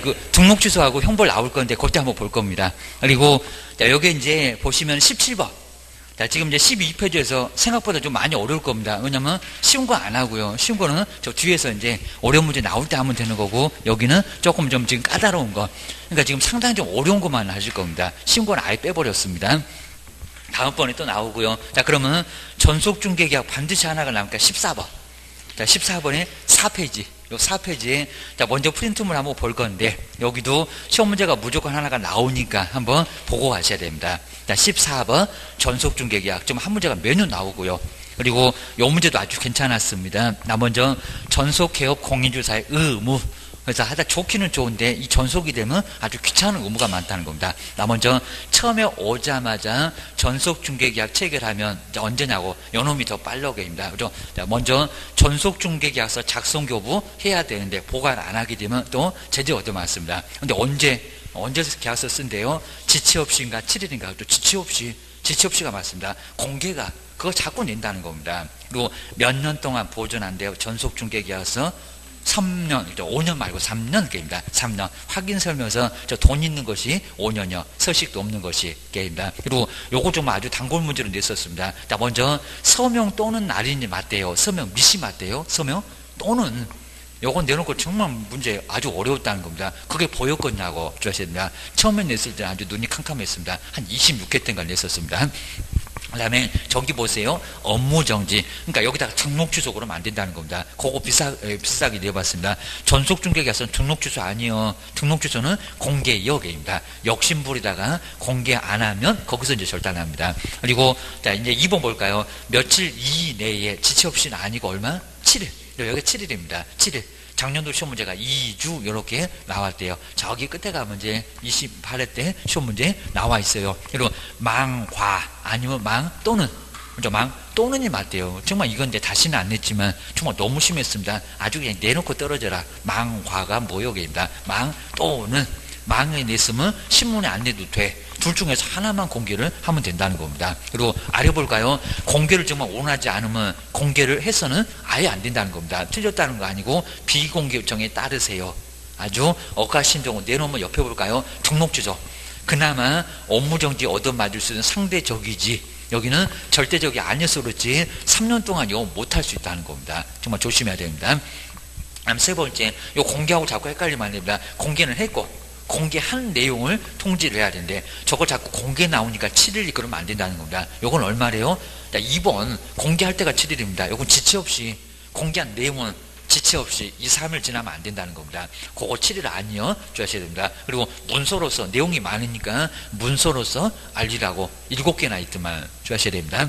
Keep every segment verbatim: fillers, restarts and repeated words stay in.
그 등록 주소하고 형벌 나올 건데 그때 한번 볼 겁니다. 그리고 자, 여기 이제 보시면 십칠 번. 자, 지금 이제 십이 페이지에서 생각보다 좀 많이 어려울 겁니다. 왜냐면 쉬운 거 안 하고요. 쉬운 거는 저 뒤에서 이제 어려운 문제 나올 때 하면 되는 거고, 여기는 조금 좀 지금 까다로운 거. 그러니까 지금 상당히 좀 어려운 것만 하실 겁니다. 쉬운 건 아예 빼버렸습니다. 다음번에 또 나오고요. 자, 그러면 전속중개계약 반드시 하나가 나오니까 십사 번. 자, 십사 번에 사 페이지. 요 사 페이지에 자, 먼저 프린트물 한번 볼 건데, 여기도 시험 문제가 무조건 하나가 나오니까 한번 보고 가셔야 됩니다. 자, 십사 번 전속중개계약. 좀 한 문제가 메뉴 나오고요. 그리고 요 문제도 아주 괜찮았습니다. 나 먼저 전속개업 공인주사의 의무. 그래서 하다 좋기는 좋은데 이 전속이 되면 아주 귀찮은 의무가 많다는 겁니다. 나 먼저 처음에 오자마자 전속중개계약 체결하면 언제냐고, 요놈이 더 빨라게입니다. 그죠? 자, 먼저 전속중개계약서 작성교부 해야 되는데 보관 안 하게 되면 또 제재 얻어맞습니다. 근데 언제 언제 계약서 쓴대요? 지체 없이인가 칠 일인가? 또 지체 없이 지체 없이가 맞습니다. 공개가 그거 자꾸 낸다는 겁니다. 그리고 몇 년 동안 보존한대요. 전속중개계약서 삼 년, 오 년 말고 삼 년 게임입니다. 삼 년. 확인 설명서, 저 돈 있는 것이 오 년이요. 서식도 없는 것이 게임입니다. 그리고 요거 좀 아주 단골 문제로 냈었습니다. 자, 먼저 서명 또는 날인이 맞대요. 서명 미시 맞대요. 서명 또는. 요건 내놓고 정말 문제 아주 어려웠다는 겁니다. 그게 보였겠냐고 주셔야 됩니다. 처음에 냈을 때 아주 눈이 캄캄했습니다. 한 이십육 회 때인가 냈었습니다. 그 다음에 저기 보세요. 업무정지. 그러니까 여기다가 등록주소 그러면 안 된다는 겁니다. 그거 비싸, 에, 비싸게 내봤습니다. 전속중개계약서는 등록주소 아니요. 등록주소는 공개여개입니다. 욕심부리다가 공개 안 하면 거기서 이제 절단합니다. 그리고 자, 이제 이 번 볼까요? 며칠 이내에 지체 없이는 아니고 얼마? 칠 일. 여기 칠 일입니다. 칠 일. 작년도 시험 문제가 이 주 이렇게 나왔대요. 저기 끝에 가면 이제 이십팔 회 때 시험 문제 나와 있어요. 그리고 망과 아니면 망 또는 그죠? 망 또는이 맞대요. 정말 이건 이제 다시는 안 냈지만 정말 너무 심했습니다. 아주 그냥 내놓고 떨어져라. 망과가 모욕입니다. 망 또는 망에 냈으면 신문에 안 내도 돼. 둘 중에서 하나만 공개를 하면 된다는 겁니다. 그리고 아래 볼까요? 공개를 정말 원하지 않으면 공개를 해서는 아예 안 된다는 겁니다. 틀렸다는 거 아니고 비공개 요청에 따르세요. 아주 억가심정을 내놓으면 옆에 볼까요? 등록주소. 그나마 업무정지 얻어맞을 수 있는 상대적이지, 여기는 절대적이 아니어서 그렇지 삼 년 동안 이거 못할 수 있다는 겁니다. 정말 조심해야 됩니다. 다음 세 번째, 요 공개하고 자꾸 헷갈리면 안 됩니다. 공개는 했고 공개한 내용을 통지를 해야 되는데 저거 자꾸 공개 나오니까 칠 일이 그러면 안 된다는 겁니다. 요건 얼마래요? 이 번 공개할 때가 칠 일입니다. 요건 지체 없이 공개한 내용은 지체 없이 이, 삼 일 지나면 안 된다는 겁니다. 그거 칠 일 아니요. 주셔야 됩니다. 그리고 문서로서 내용이 많으니까 문서로서 알리라고 일곱 개나 있더만 주셔야 됩니다.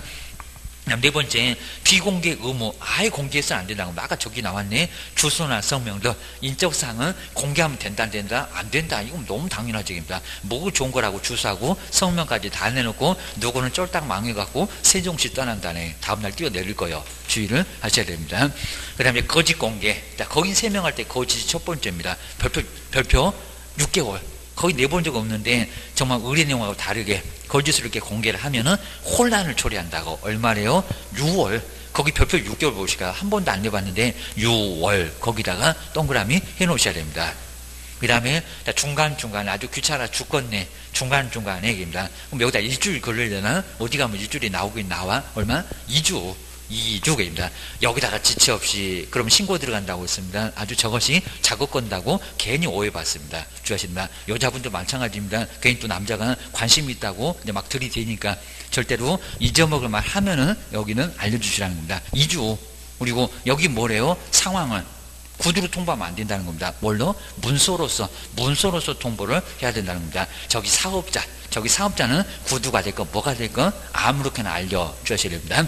네 번째, 비공개 의무. 아예 공개해서는 안 된다고. 아까 저기 나왔네. 주소나 성명도 인적사항은 공개하면 된다, 안 된다? 안 된다. 이건 너무 당연한 얘기입니다. 뭐가 좋은 거라고 주소하고 성명까지 다 내놓고 누구는 쫄딱 망해갖고 세종시 떠난다네. 다음날 뛰어내릴 거예요. 주의를 하셔야 됩니다. 그 다음에 거짓 공개. 자, 거긴 세명할 때 거짓이 첫 번째입니다. 별표, 별표 육 개월. 거의 내본 적 없는데 정말 의뢰 내용하고 다르게 거짓으로 이렇게 공개를 하면은 혼란을 초래한다고. 얼마래요? 유월. 거기 별표 육 개월 보시까 한 번도 안 내봤는데 유월 거기다가 동그라미 해놓으셔야 됩니다. 그 다음에 중간중간 아주 귀찮아 죽겠네. 중간중간에 얘기입니다. 그럼 여기다 일주일 걸리려나? 어디 가면 일주일이 나오긴 나와? 얼마? 이 주. 이 주입니다. 여기다가 지체 없이 그럼 신고 들어간다고 했습니다. 아주 저것이 작업 건다고 괜히 오해받습니다. 주의하십니다. 여자분도 마찬가지입니다. 괜히 또 남자가 관심이 있다고 이제 막 들이대니까 절대로 잊어먹을 말 하면은 여기는 알려주시라는 겁니다. 이 주. 그리고 여기 뭐래요? 상황은 구두로 통보하면 안 된다는 겁니다. 뭘로? 문서로서 문서로서 통보를 해야 된다는 겁니다. 저기 사업자 저기 사업자는 구두가 될건 뭐가 될건 아무렇게나 알려주셔야 됩니다.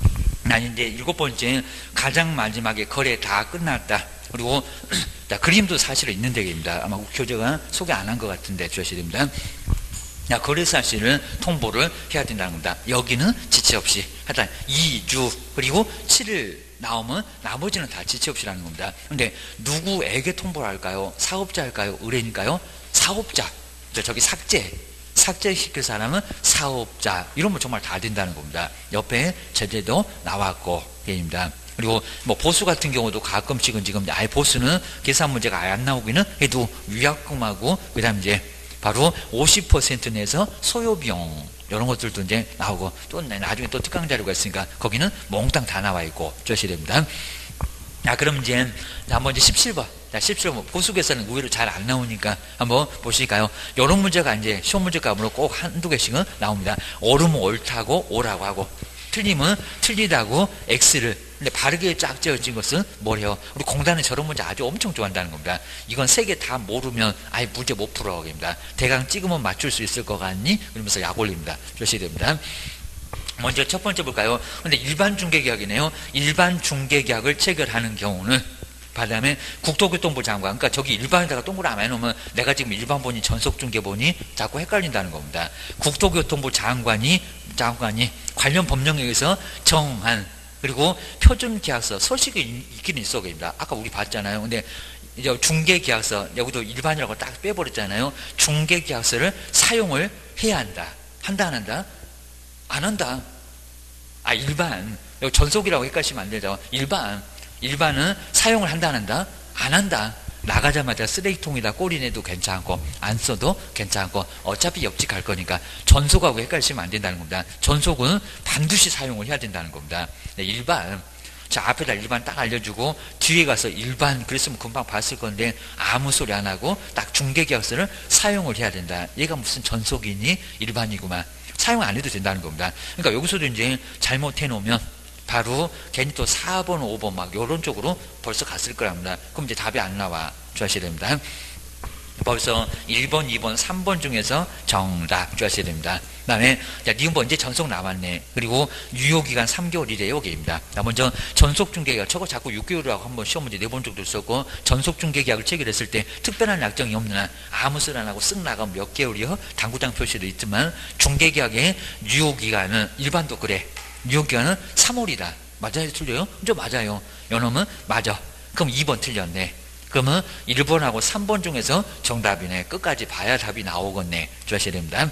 난 이제 일곱 번째, 가장 마지막에 거래 다 끝났다. 그리고 자, 그림도 사실은 있는 데입니다. 아마 교재가 소개 안 한 것 같은데 주셔야 됩니다. 자, 거래 사실을 통보를 해야 된다는 겁니다. 여기는 지체 없이 하여튼 이 주 그리고 칠 일 나오면 나머지는 다 지체 없이라는 겁니다. 근데 누구에게 통보를 할까요? 사업자 할까요? 의뢰니까요? 사업자. 저기 삭제. 삭제시킬 사람은 사업자. 이러면 정말 다 된다는 겁니다. 옆에 제재도 나왔고, 얘입니다. 그리고 뭐 보수 같은 경우도 가끔씩은 지금 아예 보수는 계산 문제가 아예 안 나오기는 해도 위약금하고 그 다음 이제 바로 오십 퍼센트 내서 소요비용 이런 것들도 이제 나오고 또 나중에 또 특강 자료가 있으니까 거기는 몽땅 다 나와 있고 주셔야 됩니다. 자, 그럼 이제 한번 이제 십칠 번. 자, 십칠 번 보수 계산은 의외로 잘 안 나오니까 한번 보실까요? 이런 문제가 이제 시험 문제 값으로 꼭 한두 개씩은 나옵니다. 옳으면 옳다고 오라고 하고 틀리면 틀리다고 X를. 근데 바르게 쫙 지어진 것은 뭐래요? 우리 공단은 저런 문제 아주 엄청 좋아한다는 겁니다. 이건 세 개 다 모르면 아예 문제 못 풀어. 겁니다. 대강 찍으면 맞출 수 있을 것 같니? 그러면서 약 올립니다. 조심해야 됩니다. 먼저 첫 번째 볼까요? 근데 일반 중개계약이네요. 일반 중개계약을 체결하는 경우는 그 다음에 국토교통부 장관, 그러니까 저기 일반에다가 동그라미 안 해놓으면 내가 지금 일반본이 전속중개본이 자꾸 헷갈린다는 겁니다. 국토교통부 장관이 장관이 관련 법령에 의해서 정한 그리고 표준계약서 서식이 있기는 있어 보입니다. 아까 우리 봤잖아요. 근데 이제 중개계약서 여기도 일반이라고 딱 빼버렸잖아요. 중개계약서를 사용을 해야 한다. 한다 안 한다? 안 한다. 아, 일반. 여기 전속이라고 헷갈리시면 안 되죠. 일반. 일반은 사용을 한다 안 한다? 안 한다. 나가자마자 쓰레기통에다 꼬리내도 괜찮고 안 써도 괜찮고 어차피 옆집 갈 거니까 전속하고 헷갈리시면 안 된다는 겁니다. 전속은 반드시 사용을 해야 된다는 겁니다. 네, 일반. 자, 앞에다 일반 딱 알려주고 뒤에 가서 일반 그랬으면 금방 봤을 건데 아무 소리 안 하고 딱 중개계약서를 사용을 해야 된다. 얘가 무슨 전속이니? 일반이구만. 사용 안 해도 된다는 겁니다. 그러니까 여기서도 이제 잘못해 놓으면 바로 괜히 또 사 번, 오 번 막 이런 쪽으로 벌써 갔을 거랍니다. 그럼 이제 답이 안 나와. 주셔야 됩니다. 벌써 일 번, 이 번, 삼 번 중에서 정답 주셔야 됩니다. 그 다음에 니은번 이제 전속 나왔네. 그리고 유효기간 삼 개월이래요. 여기입니다. 먼저 전속중개계약 저거 자꾸 육 개월이라고 한번 시험 문제 네 번 정도 썼고 전속중개계약을 체결했을 때 특별한 약정이 없는 한 아무 소리 안 하고 쓱 나가면 몇 개월이요? 당구장 표시도 있지만 중개계약의 유효기간은 일반도 그래. 유효기간은 삼 월이다. 맞아요? 틀려요? 저 맞아요. 요놈은 맞아. 그럼 이 번 틀렸네. 그러면 일 번하고 삼 번 중에서 정답이네. 끝까지 봐야 답이 나오겠네. 주셔야 됩니다.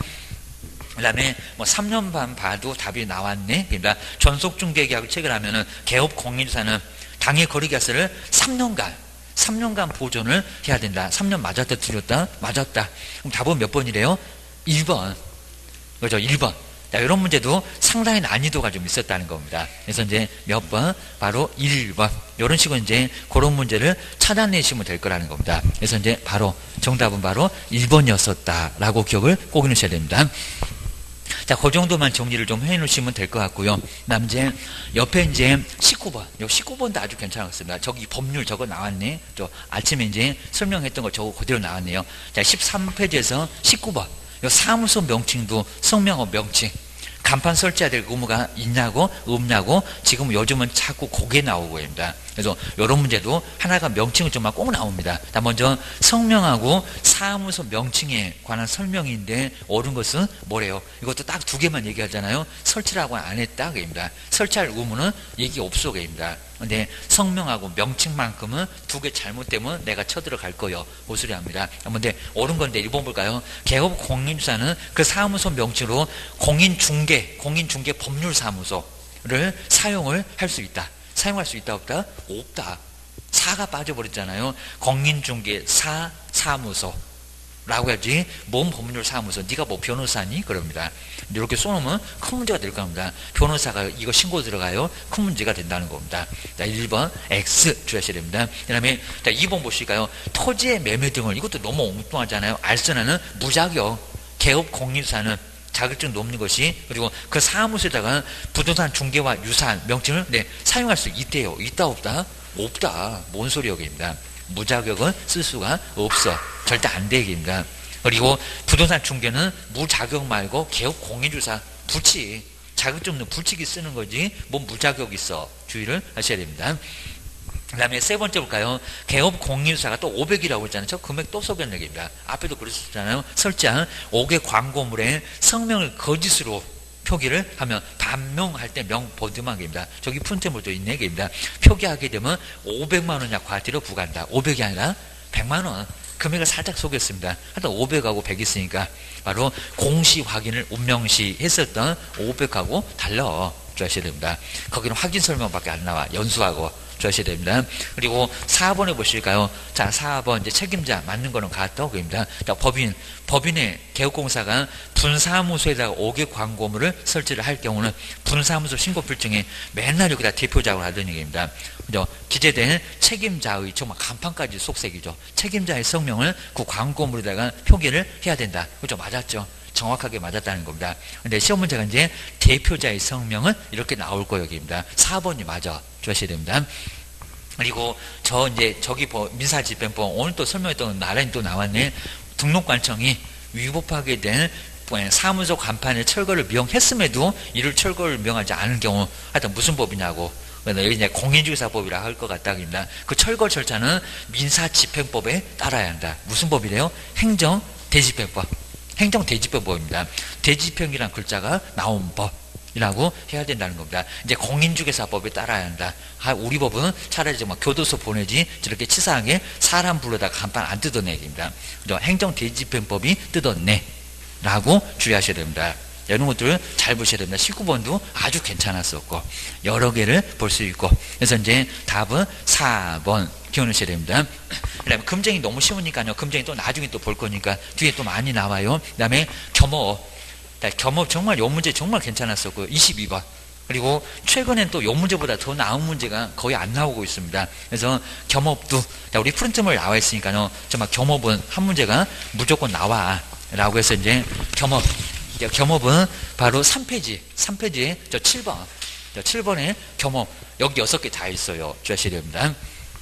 그 다음에 뭐 삼 년 반 봐도 답이 나왔네. 그러니까 전속중개계약을 체결하면은 개업 공인사는 당해 거래계약서를 삼 년간 삼 년간 보존을 해야 된다. 삼 년 맞았다 틀렸다? 맞았다. 그럼 답은 몇 번이래요? 일 번. 그죠? 일 번. 자, 이런 문제도 상당히 난이도가 좀 있었다는 겁니다. 그래서 이제 몇 번? 바로 일 번. 이런 식으로 이제 그런 문제를 찾아내시면 될 거라는 겁니다. 그래서 이제 바로 정답은 바로 일 번이었었다라고 기억을 꼭 해놓으셔야 됩니다. 자, 그 정도만 정리를 좀 해놓으시면 될 것 같고요. 그 다음 이제 옆에 이제 십구 번. 요 십구 번도 아주 괜찮았습니다. 저기 법률 저거 나왔네. 저 아침에 이제 설명했던 거 저거 그대로 나왔네요. 자, 십삼 페이지에서 십구 번. 요 사무소 명칭도 성명업 명칭. 간판 설치해야 될 의무가 있냐고 없냐고 지금 요즘은 자꾸 그게 나오고 있습니다. 그래서 이런 문제도 하나가 명칭은 정말 꼭 나옵니다. 자, 먼저 성명하고 사무소 명칭에 관한 설명인데 옳은 것은 뭐래요? 이것도 딱 두 개만 얘기하잖아요. 설치라고 안 했다 그입니다. 설치할 의무는 얘기 없어 그입니다. 근데 성명하고 명칭만큼은 두 개 잘못되면 내가 쳐들어갈 거요. 고소리 합니다. 근데 옳은 건데 일 번 볼까요? 개업 공인사는 그 사무소 명칭으로 공인중개, 공인중개 법률사무소를 사용을 할 수 있다. 사용할 수 있다 없다? 없다. 사가 빠져버렸잖아요. 공인중개사 사무소 라고 해야지. 뭔 법률사무소? 네가 뭐 변호사니? 그럽니다. 이렇게 써놓으면 큰 문제가 될 겁니다. 변호사가 이거 신고 들어가요? 큰 문제가 된다는 겁니다. 자, 일 번 X 주셔야 됩니다. 그 다음에 자, 이 번 보실까요? 토지의 매매 등을 이것도 너무 엉뚱하잖아요. 알선하는 무자격 개업 공인사는 자격증 높는 것이 그리고 그 사무소에다가 부동산 중개와 유사한 명칭을 네, 사용할 수 있대요. 있다 없다? 없다. 뭔 소리 여기입니다. 무자격은 쓸 수가 없어. 절대 안 되기입니다. 그리고 부동산 중개는 무자격 말고 개업 공인주사 불치 자격증 없는 불치기 쓰는 거지 뭔 무자격 있어. 주의를 하셔야 됩니다. 그 다음에 세 번째 볼까요? 개업 공인주사가 또 오백이라고 했잖아요. 저 금액 또 속였는 얘기입니다. 앞에도 그랬었잖아요. 설정 오 개 광고물에 성명을 거짓으로 표기를 하면 반명할 때 명보듬하기입니다. 저기 푼테물도 있는 얘기입니다. 표기하게 되면 오백만 원 이하 과태료 부과한다. 오백이 아니라 백만 원. 금액을 살짝 속였습니다. 하여튼 오백하고 백 있으니까 바로 공시 확인을 운명시 했었던 오백하고 달러 주하셔야 됩니다. 거기는 확인 설명밖에 안 나와. 연수하고 주하셔야 됩니다. 그리고 사 번에 보실까요? 자, 사 번 이제 책임자 맞는 거는 같다고 그럽니다. 자, 법인, 법인의 개업공사가 분사무소에다가 오 개 광고물을 설치를 할 경우는 분사무소 신고필증에 맨날 여기다 대표작을 하던 얘기입니다. 그죠? 기재된 책임자의 정말 간판까지 속색이죠. 책임자의 성명을 그 광고물에다가 표기를 해야 된다. 그죠? 맞았죠? 정확하게 맞았다는 겁니다. 근데 시험 문제가 이제 대표자의 성명은 이렇게 나올 거 여기입니다. 사 번이 맞아 주셔야 됩니다. 그리고 저 이제 저기 민사집행법 오늘 또 설명했던 나란히 또 나왔네. 등록관청이 위법하게 된 사무소 간판에 철거를 명했음에도 이를 철거를 명하지 않은 경우 하여튼 무슨 법이냐고. 여기 이제 공인중개사법이라 할 것 같다 그럽니다. 그 철거 절차는 민사집행법에 따라야 한다. 무슨 법이래요? 행정대집행법. 행정대집행법입니다. 대집행이라는 글자가 나온 법이라고 해야 된다는 겁니다. 이제 공인중개사법에 따라야 한다. 아, 우리 법은 차라리 정말 교도소 보내지 저렇게 치사하게 사람 불러다가 간판 안 뜯어내 얘기입니다. 행정대집행법이 뜯었네 라고 주의하셔야 됩니다. 이런 것들을 잘 보셔야 됩니다. 십구 번도 아주 괜찮았었고 여러 개를 볼 수 있고 그래서 이제 답은 사 번 기억하셔야 됩니다. 그 다음에 금쟁이 너무 쉬우니까요. 금쟁이 또 나중에 또 볼 거니까 뒤에 또 많이 나와요. 그 다음에 겸업. 겸업 정말 요 문제 정말 괜찮았었고 이십이 번. 그리고 최근엔 또 요 문제보다 더 나은 문제가 거의 안 나오고 있습니다. 그래서 겸업도 우리 프린트물 나와 있으니까요. 정말 겸업은 한 문제가 무조건 나와 라고 해서 이제 겸업. 겸업은 바로 삼 페이지, 삼 페이지에 저 칠 번, 저 칠 번에 겸업, 여기 여섯 개 다 있어요. 주셔야 됩니다.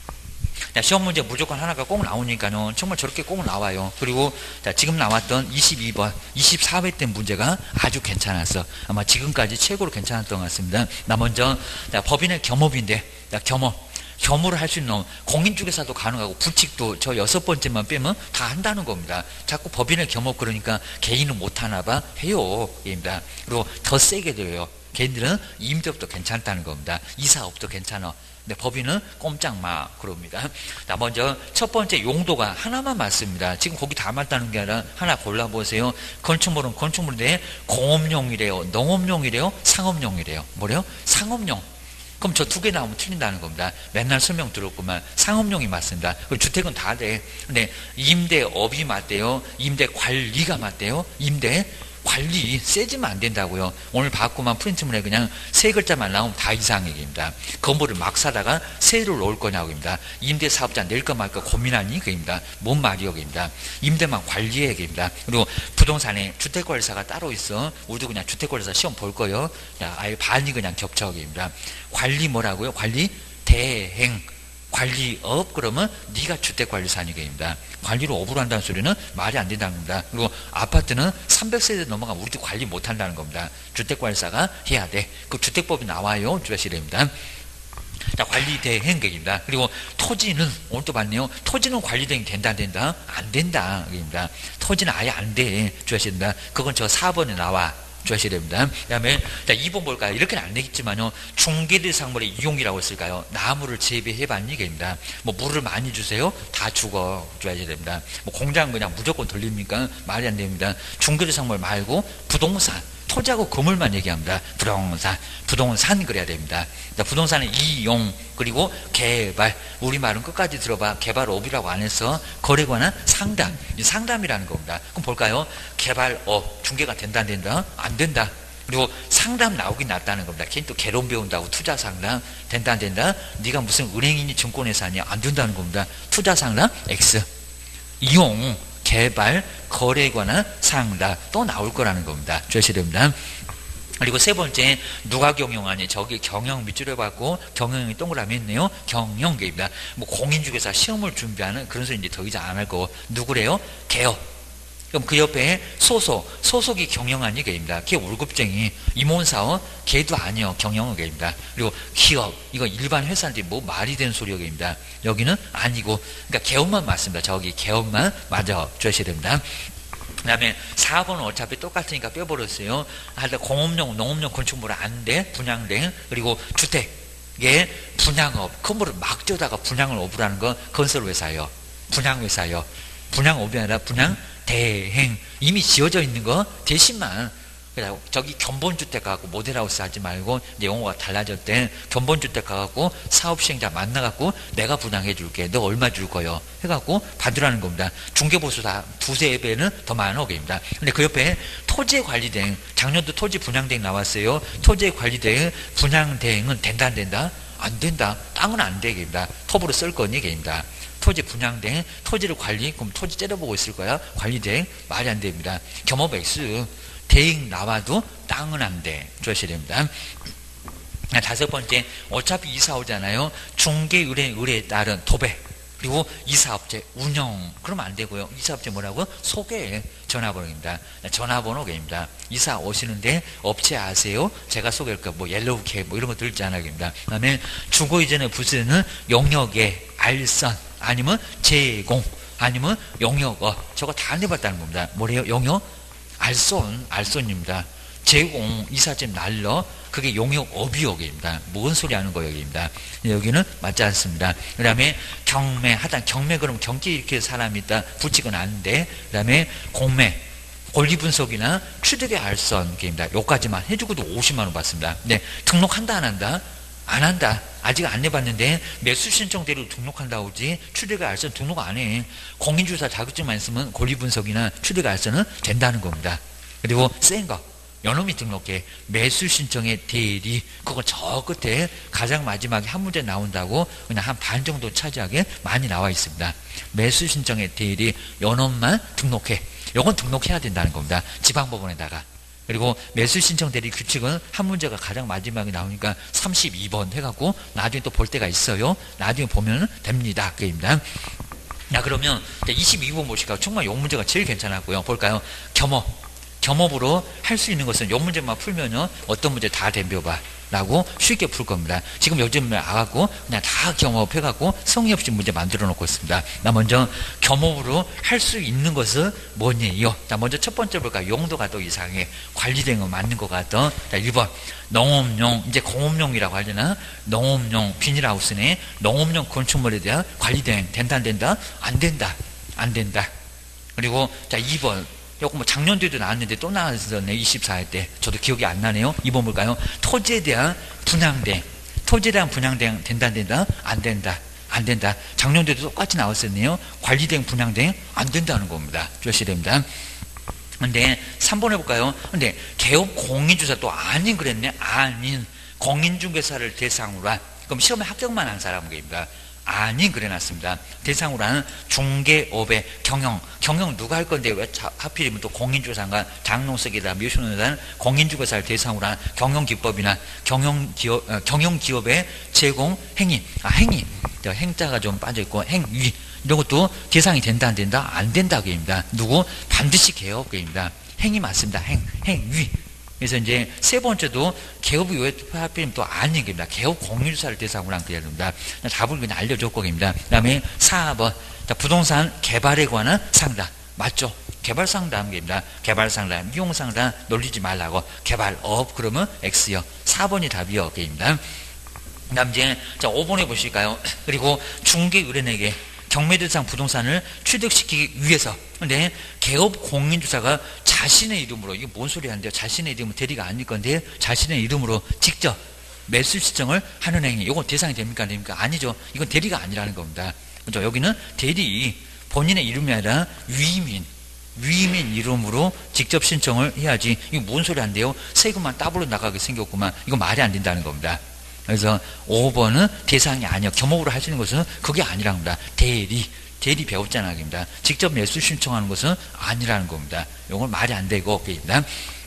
시험 문제 무조건 하나가 꼭 나오니까요. 정말 저렇게 꼭 나와요. 그리고 자, 지금 나왔던 이십이 번, 이십사 회 때 문제가 아주 괜찮았어. 아마 지금까지 최고로 괜찮았던 것 같습니다. 나 먼저 자, 법인의 겸업인데, 자, 겸업. 겸업을 할 수 있는 공인중개사도 가능하고 부칙도 저 여섯 번째만 빼면 다 한다는 겁니다. 자꾸 법인의 겸업 그러니까 개인은 못하나 봐 해요. 입니다. 그리고 더 세게 돼요. 개인들은 임대업도 괜찮다는 겁니다. 이사업도 괜찮아. 근데 법인은 꼼짝 마 그럽니다. 자, 먼저 첫 번째 용도가 하나만 맞습니다. 지금 거기 다 맞다는 게 아니라 하나 골라보세요. 건축물은 건축물인데 공업용이래요, 농업용이래요, 상업용이래요. 뭐래요? 상업용. 그럼 저 두 개 나오면 틀린다는 겁니다. 맨날 설명 들었구만. 상업용이 맞습니다. 그리고 주택은 다 돼. 근데 임대업이 맞대요. 임대관리가 맞대요. 임대 관리 세지면 안 된다고요. 오늘 봤구만 프린트물에 그냥 세 글자만 나오면 다 이상 얘기입니다. 건물을 막 사다가 세를 넣을 거냐고입니다. 임대사업자 낼까 말까 고민하니 그입니다. 뭔 말이요 그입니다. 임대만 관리해 얘기입니다. 그리고 부동산에 주택관리사가 따로 있어. 우리도 그냥 주택관리사 시험 볼 거요. 아예 반이 그냥 겹쳐 얘기입니다. 관리 뭐라고요? 관리 대행. 관리업 그러면 네가 주택관리사니까입니다. 관리로 업으로 한다는 소리는 말이 안 된다는 겁니다. 그리고 아파트는 삼백 세대 넘어가면 우리도 관리 못한다는 겁니다. 주택관리사가 해야 돼. 그 주택법이 나와요. 주셔야 됩니다. 자, 관리대행객입니다. 그리고 토지는 오늘 또 봤네요. 토지는 관리대행 된다 안 된다? 안 된다. 입니다. 토지는 아예 안 돼. 주셔야 됩니다. 그건 저 사 번에 나와. 주셔야 됩니다. 그 다음에 이 번 볼까요? 이렇게는 안 되겠지만요. 중개대상물의 이용이라고 했을까요? 나무를 재배해봤니? 입니다. 뭐 물을 많이 주세요? 다 죽어. 줘야 됩니다. 뭐 공장 그냥 무조건 돌립니까? 말이 안 됩니다. 중개대상물 말고 부동산. 토지하고 건물만 얘기합니다. 부동산, 부동산 그래야 됩니다. 부동산의 이용 그리고 개발. 우리말은 끝까지 들어봐. 개발업이라고 안 해서 거래 관한 상담. 상담이라는 겁니다. 그럼 볼까요? 개발업 중개가 된다 안 된다? 안 된다. 그리고 상담 나오긴 낫다는 겁니다. 걔는 또 개론 배운다고 투자 상담 된다 안 된다? 네가 무슨 은행이니 증권회사니 안 된다는 겁니다. 투자 상담 X. 이용 개발, 거래에 관한 상담 또 나올 거라는 겁니다. 주셔야 됩니다. 그리고 세 번째 누가 경영하니 저기 경영 밑줄에 받고 경영이 동그라미 있네요. 경영계입니다. 뭐 공인중개사 시험을 준비하는 그런 소리 이제 더 이상 안 할 거고 누구래요? 개업. 그럼 그 옆에 소속, 소속이 경영하니 계입니다. 걔 월급쟁이, 임원사원, 걔도 아니요. 경영계입니다. 그리고 기업, 이거 일반 회사인데 뭐 말이 되는 소리가 계입니다. 여기는 아니고, 그러니까 개업만 맞습니다. 저기 개업만 맞아 주셔야 됩니다. 그 다음에 사 번은 어차피 똑같으니까 빼버렸어요. 하여튼 공업용, 농업용 건축물은 안 돼. 분양된. 그리고 주택의 분양업, 건물을 막 쪄다가 분양을 업으라는 건 건설회사요. 분양회사요. 분양업이 아니라 분양대행. 이미 지어져 있는 거 대신만. 그래서 저기 견본주택 가갖고 모델하우스 하지 말고 이제 용어가 달라졌대. 견본주택 가갖고 사업시행자 만나갖고 내가 분양해 줄게. 너 얼마 줄 거요? 해갖고 받으라는 겁니다. 중개보수 다 두세 배는 더 많은 거입니다. 근데 그 옆에 토지관리대행. 작년도 토지 분양대행 나왔어요. 토지관리대행, 분양대행은 된다 안 된다? 안 된다. 땅은 안 되겠습니다. 톱으로 쓸 거니 게입니다. 토지 분양대행, 토지를 관리, 그럼 토지 째려보고 있을 거야. 관리대행, 말이 안 됩니다. 겸업액수. 대행 나와도 땅은 안 돼. 조셔야 됩니다. 다섯 번째, 어차피 이사 오잖아요. 중개 의뢰, 의뢰에 따른 도배. 그리고 이사업체 운영. 그러면 안 되고요. 이사업체 뭐라고? 소개. 전화번호입니다. 전화번호입니다. 이사 오시는데 업체 아세요? 제가 소개할까? 뭐 옐로우캡 뭐 이런 것들 있잖아요. 그 다음에 주거 이전의 부수는 용역의 알선 아니면 제공 아니면 용역어. 저거 다 안 해봤다는 겁니다. 뭐래요? 용역? 알손, 알손입니다. 제공, 이삿짐 날러, 그게 용역업이역입니다. 뭔 소리 하는 거역입니다. 여기는 맞지 않습니다. 그 다음에 경매, 하단 경매 그럼 경기 이렇게 사람이 있다 붙이건 안 돼. 그 다음에 공매, 권리분석이나 취득의 알선입니다. 요까지만 해주고도 오십만 원 받습니다. 네, 등록한다 안 한다? 안 한다. 아직 안 해봤는데 매수신청대로 등록한다고 하지 취득의 알선 등록 안 해. 공인주사 자격증만 있으면 권리분석이나 취득의 알선은 된다는 겁니다. 그리고 센 거 연놈이 등록해. 매수신청의 대리 그거 저 끝에 가장 마지막에 한 문제 나온다고 그냥 한 반 정도 차지하게 많이 나와 있습니다. 매수신청의 대리 연놈만 등록해. 이건 등록해야 된다는 겁니다. 지방법원에다가. 그리고 매수신청 대리 규칙은 한 문제가 가장 마지막에 나오니까 삼십이 번 해갖고 나중에 또 볼 때가 있어요. 나중에 보면 됩니다. 그입니다. 자, 그러면 이십이 번 보실까요? 정말 요 문제가 제일 괜찮았고요. 볼까요? 겸업. 겸업으로 할 수 있는 것은 요 문제만 풀면요. 어떤 문제 다 덤벼봐. 라고 쉽게 풀 겁니다. 지금 요즘 와갖고 그냥 다 겸업해갖고 성의 없이 문제 만들어 놓고 있습니다. 나 먼저 겸업으로 할 수 있는 것은 뭐니요? 자, 먼저 첫 번째 볼까요? 용도가 또 이상해. 관리된 거 맞는 것 같던. 자, 일 번. 농업용, 이제 공업용이라고 하려나? 농업용, 비닐하우스네. 농업용 건축물에 대한 관리된, 된다, 안 된다? 안 된다. 안 된다. 그리고, 자, 이 번. 요거 뭐 작년도에도 나왔는데 또 나왔었네. 이십사 회 때. 저도 기억이 안 나네요. 이 번 볼까요? 토지에 대한 분양대. 토지에 대한 분양대 된다 안 된다? 안 된다. 안 된다. 작년도에도 똑같이 나왔었네요. 관리된 분양대 안 된다는 겁니다. 조셔야 됩니다. 근데 삼 번 해볼까요? 근데 개업 공인주사 또 아닌 그랬네. 아닌 공인중개사를 대상으로 한. 그럼 시험에 합격만 한 사람입니다. 아닌 그래놨습니다. 대상으로 하는 중개업의 경영. 경영 누가 할 건데 왜 하필이면 또 공인주사가 장롱석이다 묘신원이다 공인중개사를 대상으로 하는 경영기법이나 경영기업, 어, 경영기업의 제공 행위. 아, 행위. 행자가 좀 빠져있고 행위. 이런 것도 대상이 된다 안 된다? 안 된다 그입니다. 누구? 반드시 개업계입니다. 행위 맞습니다. 행, 행위. 그래서 이제 세 번째도 개업이 왜 하필이면 또 아닌 겁니다. 개업 공인주사를 대상으로 한 거입니다. 답을 그냥 알려줬고 겁니다. 그 다음에 사 번. 자, 부동산 개발에 관한 상담. 맞죠? 개발 상담입니다. 개발 상담, 이용 상담 놀리지 말라고. 개발업 그러면 X요. 사 번이 답이요. 입니다. 그 다음 이제 자, 오 번 해보실까요? 그리고 중개 의뢰인에게 경매대상 부동산을 취득시키기 위해서. 근데 개업 공인주사가 자신의 이름으로, 이게 뭔 소리 하는데요? 자신의 이름은 대리가 아닐 건데 자신의 이름으로 직접 매수 신청을 하는 행위. 이건 대상이 됩니까? 안 됩니까? 아니죠. 이건 대리가 아니라는 겁니다. 그렇죠? 여기는 대리, 본인의 이름이 아니라 위민, 위민 이름으로 직접 신청을 해야지. 이거 뭔 소리 한대요? 세금만 따블로 나가게 생겼구만. 이거 말이 안 된다는 겁니다. 그래서 오 번은 대상이 아니요. 겸업으로 할 수 있는 것은 그게 아니라는 겁니다. 대리. 대리 배웠잖아요. 겁니다. 직접 매수 신청하는 것은 아니라는 겁니다. 이건 말이 안 되고, 그입니다.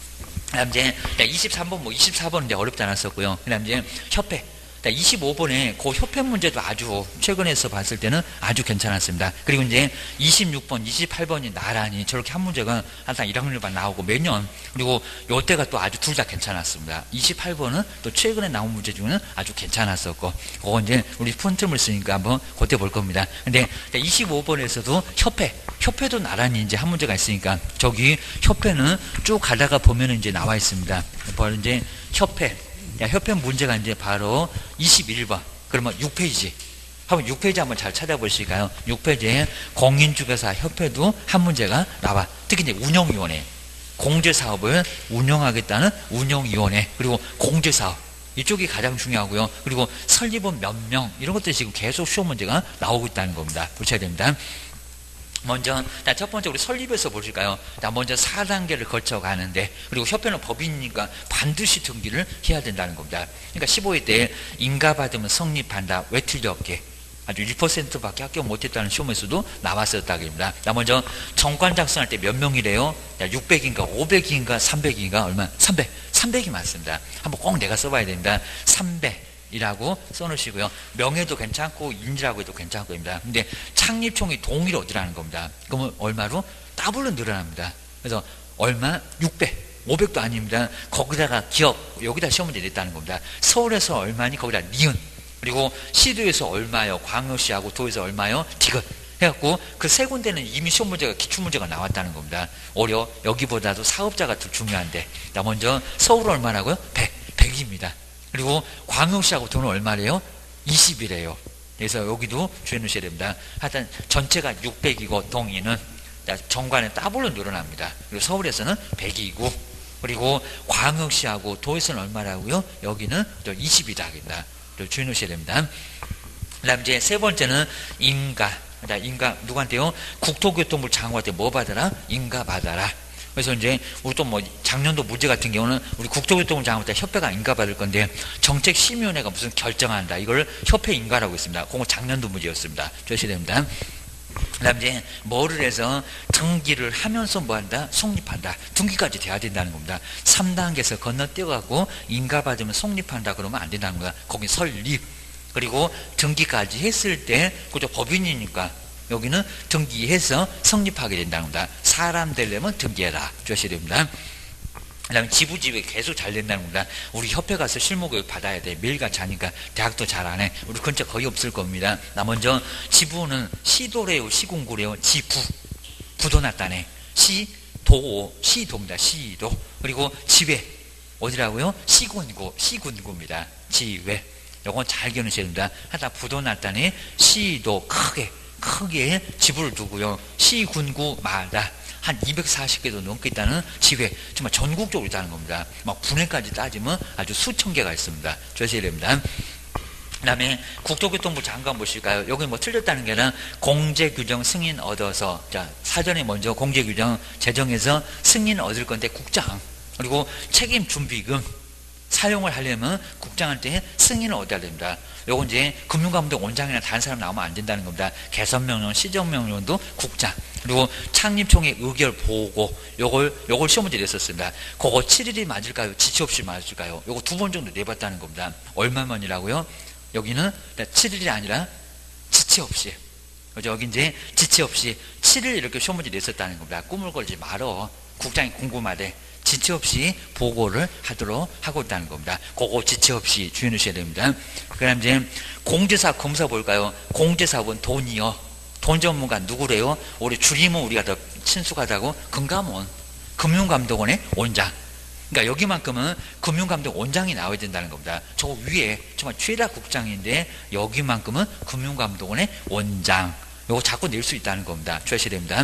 그 다음 이제, 이십삼 번, 뭐, 이십사 번은 이제 어렵지 않았었고요. 그 다음 이제, 협회. 이십오 번에 그 협회 문제도 아주 최근에서 봤을 때는 아주 괜찮았습니다. 그리고 이제 이십육 번, 이십팔 번이 나란히 저렇게 한 문제가 항상 일 학년만 나오고 매년, 그리고 요때가 또 아주 둘 다 괜찮았습니다. 이십팔 번은 또 최근에 나온 문제 중에는 아주 괜찮았었고, 그거 이제 우리 폰트를 쓰니까 한번 그때 볼 겁니다. 근데 이십오 번에서도 협회, 협회도 나란히 이제 한 문제가 있으니까 저기 협회는 쭉 가다가 보면 이제 나와 있습니다. 바로 이제 협회. 야, 협회 문제가 이제 바로 이십일 번. 그러면 육 페이지. 한번 육 페이지 한번 잘 찾아보실까요? 육 페이지에 공인중개사 협회도 한 문제가 나와. 특히 이제 운영위원회. 공제사업을 운영하겠다는 운영위원회. 그리고 공제사업. 이쪽이 가장 중요하고요. 그리고 설립은 몇 명. 이런 것들이 지금 계속 시험 문제가 나오고 있다는 겁니다. 보셔야 됩니다. 먼저 첫 번째 우리 설립에서 보실까요? 먼저 사 단계를 거쳐 가는데, 그리고 협회는 법인이니까 반드시 등기를 해야 된다는 겁니다. 그러니까 십오 회 때 인가받으면 성립한다. 왜 틀렸게? 아주 일 퍼센트밖에 합격 못했다는 시험에서도 나왔었다입니다. 먼저 정관 작성할 때 몇 명이래요? 육백인가 오백인가 삼백인가 얼마? 삼백. 삼백이 맞습니다. 한번 꼭 내가 써봐야 됩니다. 삼백. 이라고 써놓으시고요. 명예도 괜찮고 인지라고 해도 괜찮고입니다. 근데 창립총이 동의를 얻으라는 겁니다. 그러면 얼마로? 더블로 늘어납니다. 그래서 얼마? 육백. 오백도 아닙니다. 거기다가 기업, 여기다 시험 문제 냈다는 겁니다. 서울에서 얼마니? 거기다 니은. 그리고 시도에서 얼마요? 광역시하고 도에서 얼마요? 디귿. 해갖고 그 세 군데는 이미 시험 문제가 기출문제가 나왔다는 겁니다. 오히려 여기보다도 사업자가 더 중요한데, 자 먼저 서울 얼마라고요? 백. 백입니다. 그리고 광역시하고 돈은 얼마래요? 이십이래요. 그래서 여기도 주의 넣으셔야 됩니다. 하여튼 전체가 육백이고 동의는 정관에 더블로 늘어납니다. 그리고 서울에서는 백이고, 그리고 광역시하고 도에서는 얼마라고요? 여기는 이십이다. 주의 넣으셔야 됩니다. 그 다음 이제 세 번째는 인가. 인가 누구한테요? 국토교통부 장관한테 뭐 받아라? 인가 받아라. 그래서 이제 우리 또 뭐 작년도 문제 같은 경우는 우리 국토교통부 장관한테 협회가 인가받을 건데, 정책심의위원회가 무슨 결정한다. 이걸 협회 인가라고 했습니다. 그거 작년도 문제였습니다. 조셔야 됩니다. 그 다음 이제 뭐를 해서 등기를 하면서 뭐 한다? 성립한다. 등기까지 돼야 된다는 겁니다. 삼 단계에서 건너뛰어가고 인가받으면 성립한다 그러면 안 된다는 거야. 거기 설립. 그리고 등기까지 했을 때, 그죠? 법인이니까 여기는 등기해서 성립하게 된다는 겁니다. 사람 되려면 등기해라. 주셔야 됩니다. 그 다음에 지부지회 계속 잘 된다는 겁니다. 우리 협회 가서 실무교육 받아야 돼. 매일같이 하니까 대학도 잘 안 해. 우리 근처 거의 없을 겁니다. 나 먼저 지부는 시도래요, 시군구래요, 지부. 부도났다네. 시도, 시도입니다. 시도. 그리고 지회. 어디라고요? 시군구, 시군구입니다. 지회. 요건 잘 기억하셔야 됩니다. 하다 부도났다네. 시도 크게. 크게 지부를 두고요. 시군구마다 한 이백사십 개도 넘게 있다는 지회, 정말 전국적으로 있다는 겁니다. 막 분해까지 따지면 아주 수천 개가 있습니다. 주셔야 됩니다. 그 다음에 국토교통부 장관 보실까요? 여기 뭐 틀렸다는 게 아니라 공제규정 승인 얻어서, 자 사전에 먼저 공제규정 제정해서 승인 얻을 건데 국장, 그리고 책임준비금 사용을 하려면 국장한테 승인을 얻어야 됩니다. 요건 이제 금융감독 원장이나 다른 사람 나오면 안 된다는 겁니다. 개선명령, 시정명령도 국장. 그리고 창립총회 의결 보고, 요걸, 요걸 시험 문제 냈었습니다. 그거 칠 일이 맞을까요? 지체 없이 맞을까요? 요거 두 번 정도 내봤다는 겁니다. 얼마만이라고요? 여기는 칠 일이 아니라 지체 없이. 그죠? 여기 이제 지체 없이 칠 일 이렇게 시험 문제 냈었다는 겁니다. 꿈을 걸지 말어. 국장이 궁금하대. 지체 없이 보고를 하도록 하고 있다는 겁니다. 그거 지체 없이 주의 넣으셔야 됩니다. 그 다음 이제 공제사 검사 볼까요? 공제사업은 돈이요. 돈 전문가 누구래요? 우리 줄이면 우리가 더 친숙하다고 금감원, 금융감독원의 원장. 그러니까 여기만큼은 금융감독 원장이 나와야 된다는 겁니다. 저 위에 정말 최다 국장인데 여기만큼은 금융감독원의 원장. 요거 자꾸 낼 수 있다는 겁니다. 주의하셔야 됩니다.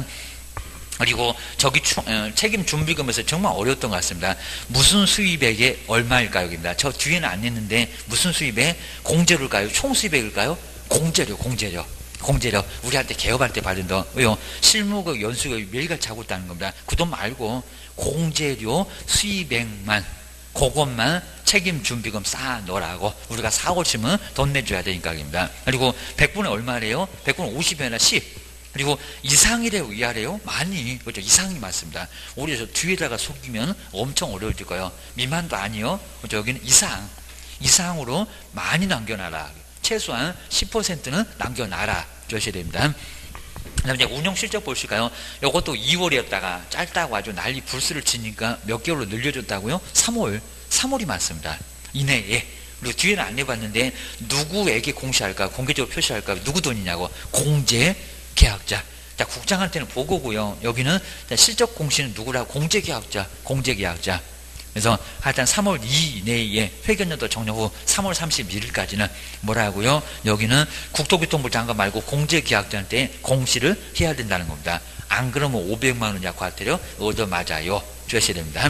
그리고 저기 추, 어, 책임 준비금에서 정말 어려웠던 것 같습니다. 무슨 수입액에 얼마일까요? 입니다. 저 뒤에는 안 냈는데 무슨 수입에 공제료일까요? 총 수입액일까요? 공제료, 공제료, 공제료. 우리한테 개업할 때 받은 돈. 왜요? 실무급, 연수급 매일같이 하고 있다는 겁니다. 그 돈 말고 공제료 수입액만, 그것만 책임 준비금 쌓아 놓으라고. 우리가 사고 치면 돈 내줘야 되니까입니다. 그리고 백 분에 얼마래요? 백 분은 오십이 아니라 십. 그리고 이상이래요, 위아래요? 많이. 그렇죠? 이상이 맞습니다. 우리 저 뒤에다가 속이면 엄청 어려워질 거예요. 미만도 아니요. 그렇죠? 여기는 이상. 이상으로 많이 남겨놔라. 최소한 십 퍼센트는 남겨놔라. 주셔야 됩니다. 그 다음에 이제 운영 실적 보실까요? 이것도 이월이었다가 짧다고 아주 난리 불스를 치니까 몇 개월로 늘려줬다고요? 삼월. 삼월이 맞습니다. 이내에. 그리고 뒤에는 안 내봤는데 누구에게 공시할까? 공개적으로 표시할까? 누구 돈이냐고. 공제. 계약자. 자, 국장한테는 보고고요. 여기는 실적 공시는 누구라? 공제계약자, 공제계약자. 그래서 하여튼 삼월 이일 이내에 회견연도 종료 후 삼월 삼십일일까지는 뭐라고요? 여기는 국토교통부 장관 말고 공제계약자한테 공시를 해야 된다는 겁니다. 안 그러면 오백만 원 이하 과태료 얻어맞아요. 주셔야 됩니다.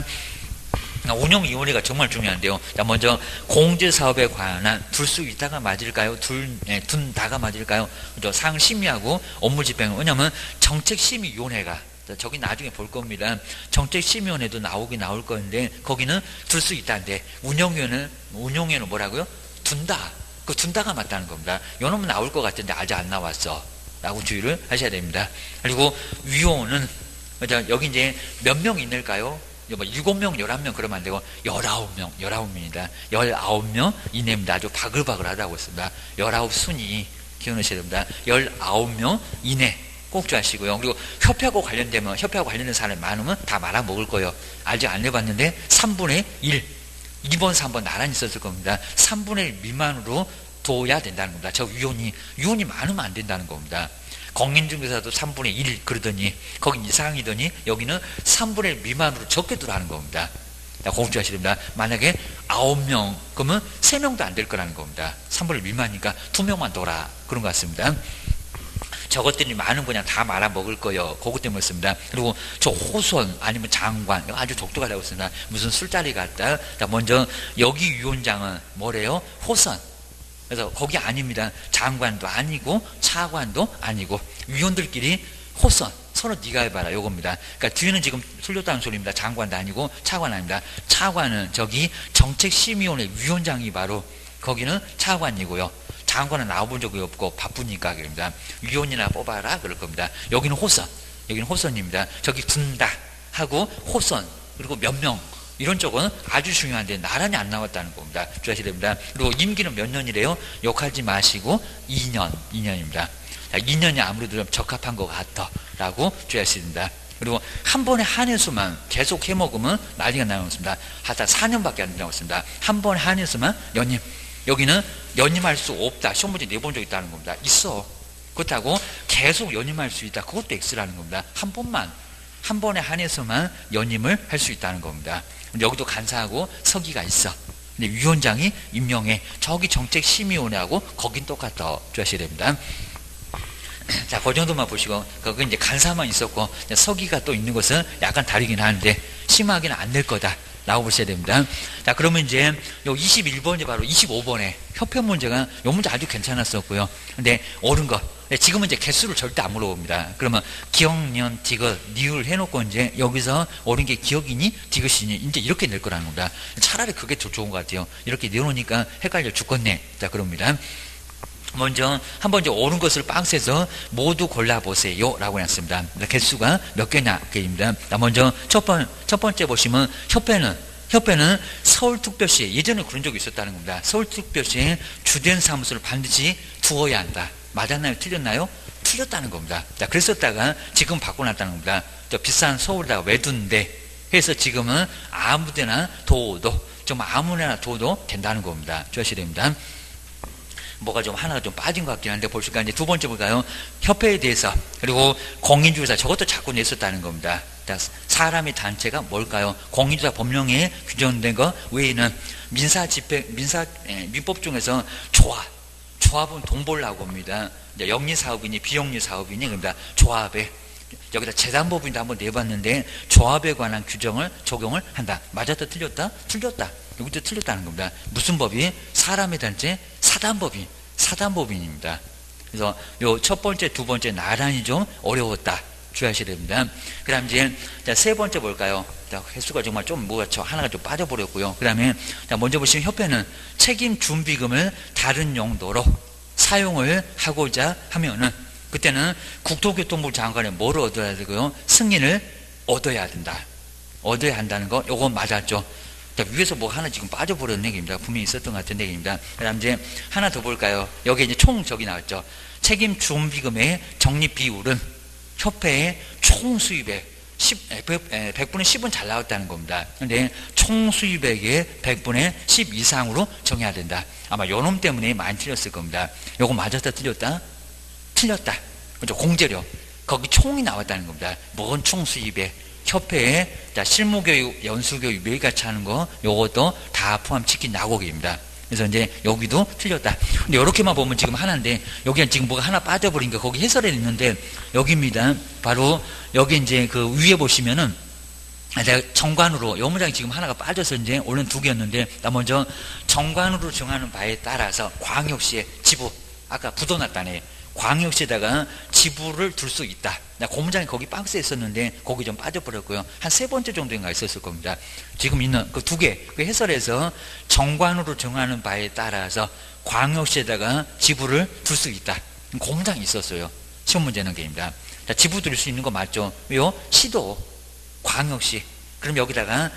운영위원회가 정말 중요한데요. 자, 먼저 공제사업에 관한 둘 수 있다가 맞을까요? 둘, 예, 둔다가 맞을까요? 사항을 심의하고 업무 집행. 왜냐하면 정책심의위원회가 저기 나중에 볼 겁니다. 정책심의위원회도 나오긴 나올 건데 거기는 둘 수 있다는데 운영위원회는 운영위원회는 뭐라고요? 둔다. 그 둔다가 맞다는 겁니다. 요놈은 나올 것 같은데 아직 안 나왔어. 라고 주의를 하셔야 됩니다. 그리고 위원은 여기 이제 몇 명 있을까요? 뭐 일곱 명, 열한 명 그러면 안 되고 열아홉 명, 열아홉 명입니다. 열아홉 명 이내입니다. 아주 바글바글하다고 했습니다. 열아홉 순위 기억하셔야 됩니다. 열아홉 명 이내 꼭 주하시고요. 그리고 협회하고 관련되면 협회하고 관련된 사람이 많으면 다 말아먹을 거예요. 아직 안 해봤는데 삼분의 일, 이 번, 삼 번 나란히 있었을 겁니다. 삼분의 일 미만으로 둬야 된다는 겁니다. 저 위원이, 위원이 많으면 안 된다는 겁니다. 공인중개사도 삼분의 일 그러더니 거긴 이상이더니 여기는 삼분의 일 미만으로 적게 들어가는 겁니다. 공주하셔야 됩니다. 만약에 아홉 명 그러면 세 명도 안 될 거라는 겁니다. 삼분의 일 미만이니까 두 명만 둬라 그런 것 같습니다. 저것들이 많은 그냥 다 말아먹을 거예요. 그것 때문에 씁니다. 그리고 저 호선 아니면 장관 아주 독특하다고 씁니다. 무슨 술자리 같다. 자, 먼저 여기 위원장은 뭐래요? 호선. 그래서 거기 아닙니다. 장관도 아니고 차관도 아니고 위원들끼리 호선 서로 네가 해봐라 요겁니다. 그러니까 뒤에는 지금 틀렸다는 소리입니다. 장관도 아니고 차관 아닙니다. 차관은 저기 정책심의위원회 위원장이 바로 거기는 차관이고요. 장관은 나와본 적이 없고 바쁘니까 그럽니다. 위원이나 뽑아라 그럴 겁니다. 여기는 호선, 여기는 호선입니다. 저기 둔다 하고 호선 그리고 몇 명 이런 쪽은 아주 중요한데 나란히 안 나왔다는 겁니다. 주의하셔야 됩니다. 그리고 임기는 몇 년이래요? 욕하지 마시고 이 년, 이 년입니다. 자, 이 년이 아무래도 좀 적합한 것 같다 라고 주의하셔야 됩니다. 그리고 한 번에 한해수만 계속 해먹으면 난리가 나왔습니다. 하여튼 사 년밖에 안 된다고 했습니다. 한 번에 한해수만 연임. 여기는 연임할 수 없다. 시험 문제 내본 적 있다는 겁니다. 있어. 그렇다고 계속 연임할 수 있다. 그것도 X라는 겁니다. 한 번만, 한 번에 한해서만 연임을 할 수 있다는 겁니다. 여기도 간사하고 서기가 있어. 근데 위원장이 임명해. 저기 정책심의위원회하고 거긴 똑같다. 주하셔야 됩니다. 자, 그 정도만 보시고, 거기 이제 간사만 있었고, 서기가 또 있는 것은 약간 다르긴 하는데, 심하게는 안 될 거다. 라고 보셔야 됩니다. 자, 그러면 이제 요 이십일 번이 바로 이십오 번에 협회 문제가 요 문제 아주 괜찮았었고요. 근데 옳은 거. 지금은 이제 개수를 절대 안 물어봅니다. 그러면 기억, 년, 디귿, 니을 해놓고 이제 여기서 옳은 게 기억이니, 디귿이니, 이제 이렇게 낼 거라는 겁니다. 차라리 그게 더 좋은 것 같아요. 이렇게 내놓으니까 헷갈려 죽겠네. 자, 그럽니다. 먼저 한번 이제 옳은 것을 박스에서 모두 골라보세요 라고 했습니다. 개수가 몇 개냐 개입니다. 먼저 첫, 번, 첫 번째 보시면 협회는 협회는 서울특별시에 예전에 그런 적이 있었다는 겁니다. 서울특별시에 주된 사무소를 반드시 두어야 한다. 맞았나요? 틀렸나요? 틀렸다는 겁니다. 자, 그랬었다가 지금 바꿔놨다는 겁니다. 저 비싼 서울에다가 왜 두는데 해서 지금은 아무데나 둬도 좀 아무데나 둬도 된다는 겁니다. 주의하셔야 됩니다. 뭐가 좀 하나가 좀 빠진 것 같긴 한데 보실까? 이제 두 번째 볼까요? 협회에 대해서 그리고 공인중개사 저것도 자꾸 냈었다는 겁니다. 사람의 단체가 뭘까요? 공인중개사 법령에 규정된 것 외에는 민사 집행 민사 예, 민법 중에서 조합 조합은 돈 벌라고 합니다. 영리 사업이니 비영리 사업이니 그러니까 조합에 여기다 재단법인도 한번 내봤는데 조합에 관한 규정을 적용을 한다. 맞았다 틀렸다? 틀렸다. 여기도 틀렸다는 겁니다. 무슨 법이? 사람의 단체 사단법인, 사단법인입니다. 그래서 요 첫 번째, 두 번째 나란히 좀 어려웠다. 주의하셔야 됩니다. 그 다음 이제 세 번째 볼까요? 자, 횟수가 정말 좀 뭐가 저 하나가 좀 빠져버렸고요. 그 다음에 먼저 보시면 협회는 책임 준비금을 다른 용도로 사용을 하고자 하면은 그때는 국토교통부 장관의 뭐를 얻어야 되고요? 승인을 얻어야 된다. 얻어야 한다는 거, 요거 맞았죠. 자, 위에서 뭐 하나 지금 빠져버렸는 얘기입니다. 분명히 있었던 것 같은 얘기입니다. 그 다음 이제 하나 더 볼까요? 여기 이제 총 저기 나왔죠. 책임 준비금의 적립 비율은 협회의 총 수입액 백 분의 십은 잘 나왔다는 겁니다. 근데 총 수입액의 백 분의 십 이상으로 정해야 된다. 아마 요놈 때문에 많이 틀렸을 겁니다. 요거 맞았다 틀렸다? 틀렸다. 그죠? 공제료. 거기 총이 나왔다는 겁니다. 먼 총 수입에 협회에 자, 실무교육, 연수교육 매일같이 하는 거 요것도 다 포함시킨 약옥입니다. 그래서 이제 여기도 틀렸다. 근데 이렇게만 보면 지금 하나인데 여기가 지금 뭐가 하나 빠져버린 거 거기 해설에 있는데 여기입니다. 바로 여기 이제 그 위에 보시면은 제가 정관으로 요 문장이 지금 하나가 빠져서 이제 원래는 두 개였는데 나 먼저 정관으로 정하는 바에 따라서 광역시에 지부 아까 붙어놨다네. 광역시에다가 지부를 둘 수 있다. 나 그 문장이 거기 박스에 있었는데 거기 좀 빠져버렸고요. 한 세 번째 정도인가 있었을 겁니다. 지금 있는 그 두 개, 그 해설에서 정관으로 정하는 바에 따라서 광역시에다가 지부를 둘 수 있다. 그 문장이 있었어요. 시험 문제는 게입니다. 자, 지부 둘 수 있는 거 맞죠? 왜요? 시도, 광역시. 그럼 여기다가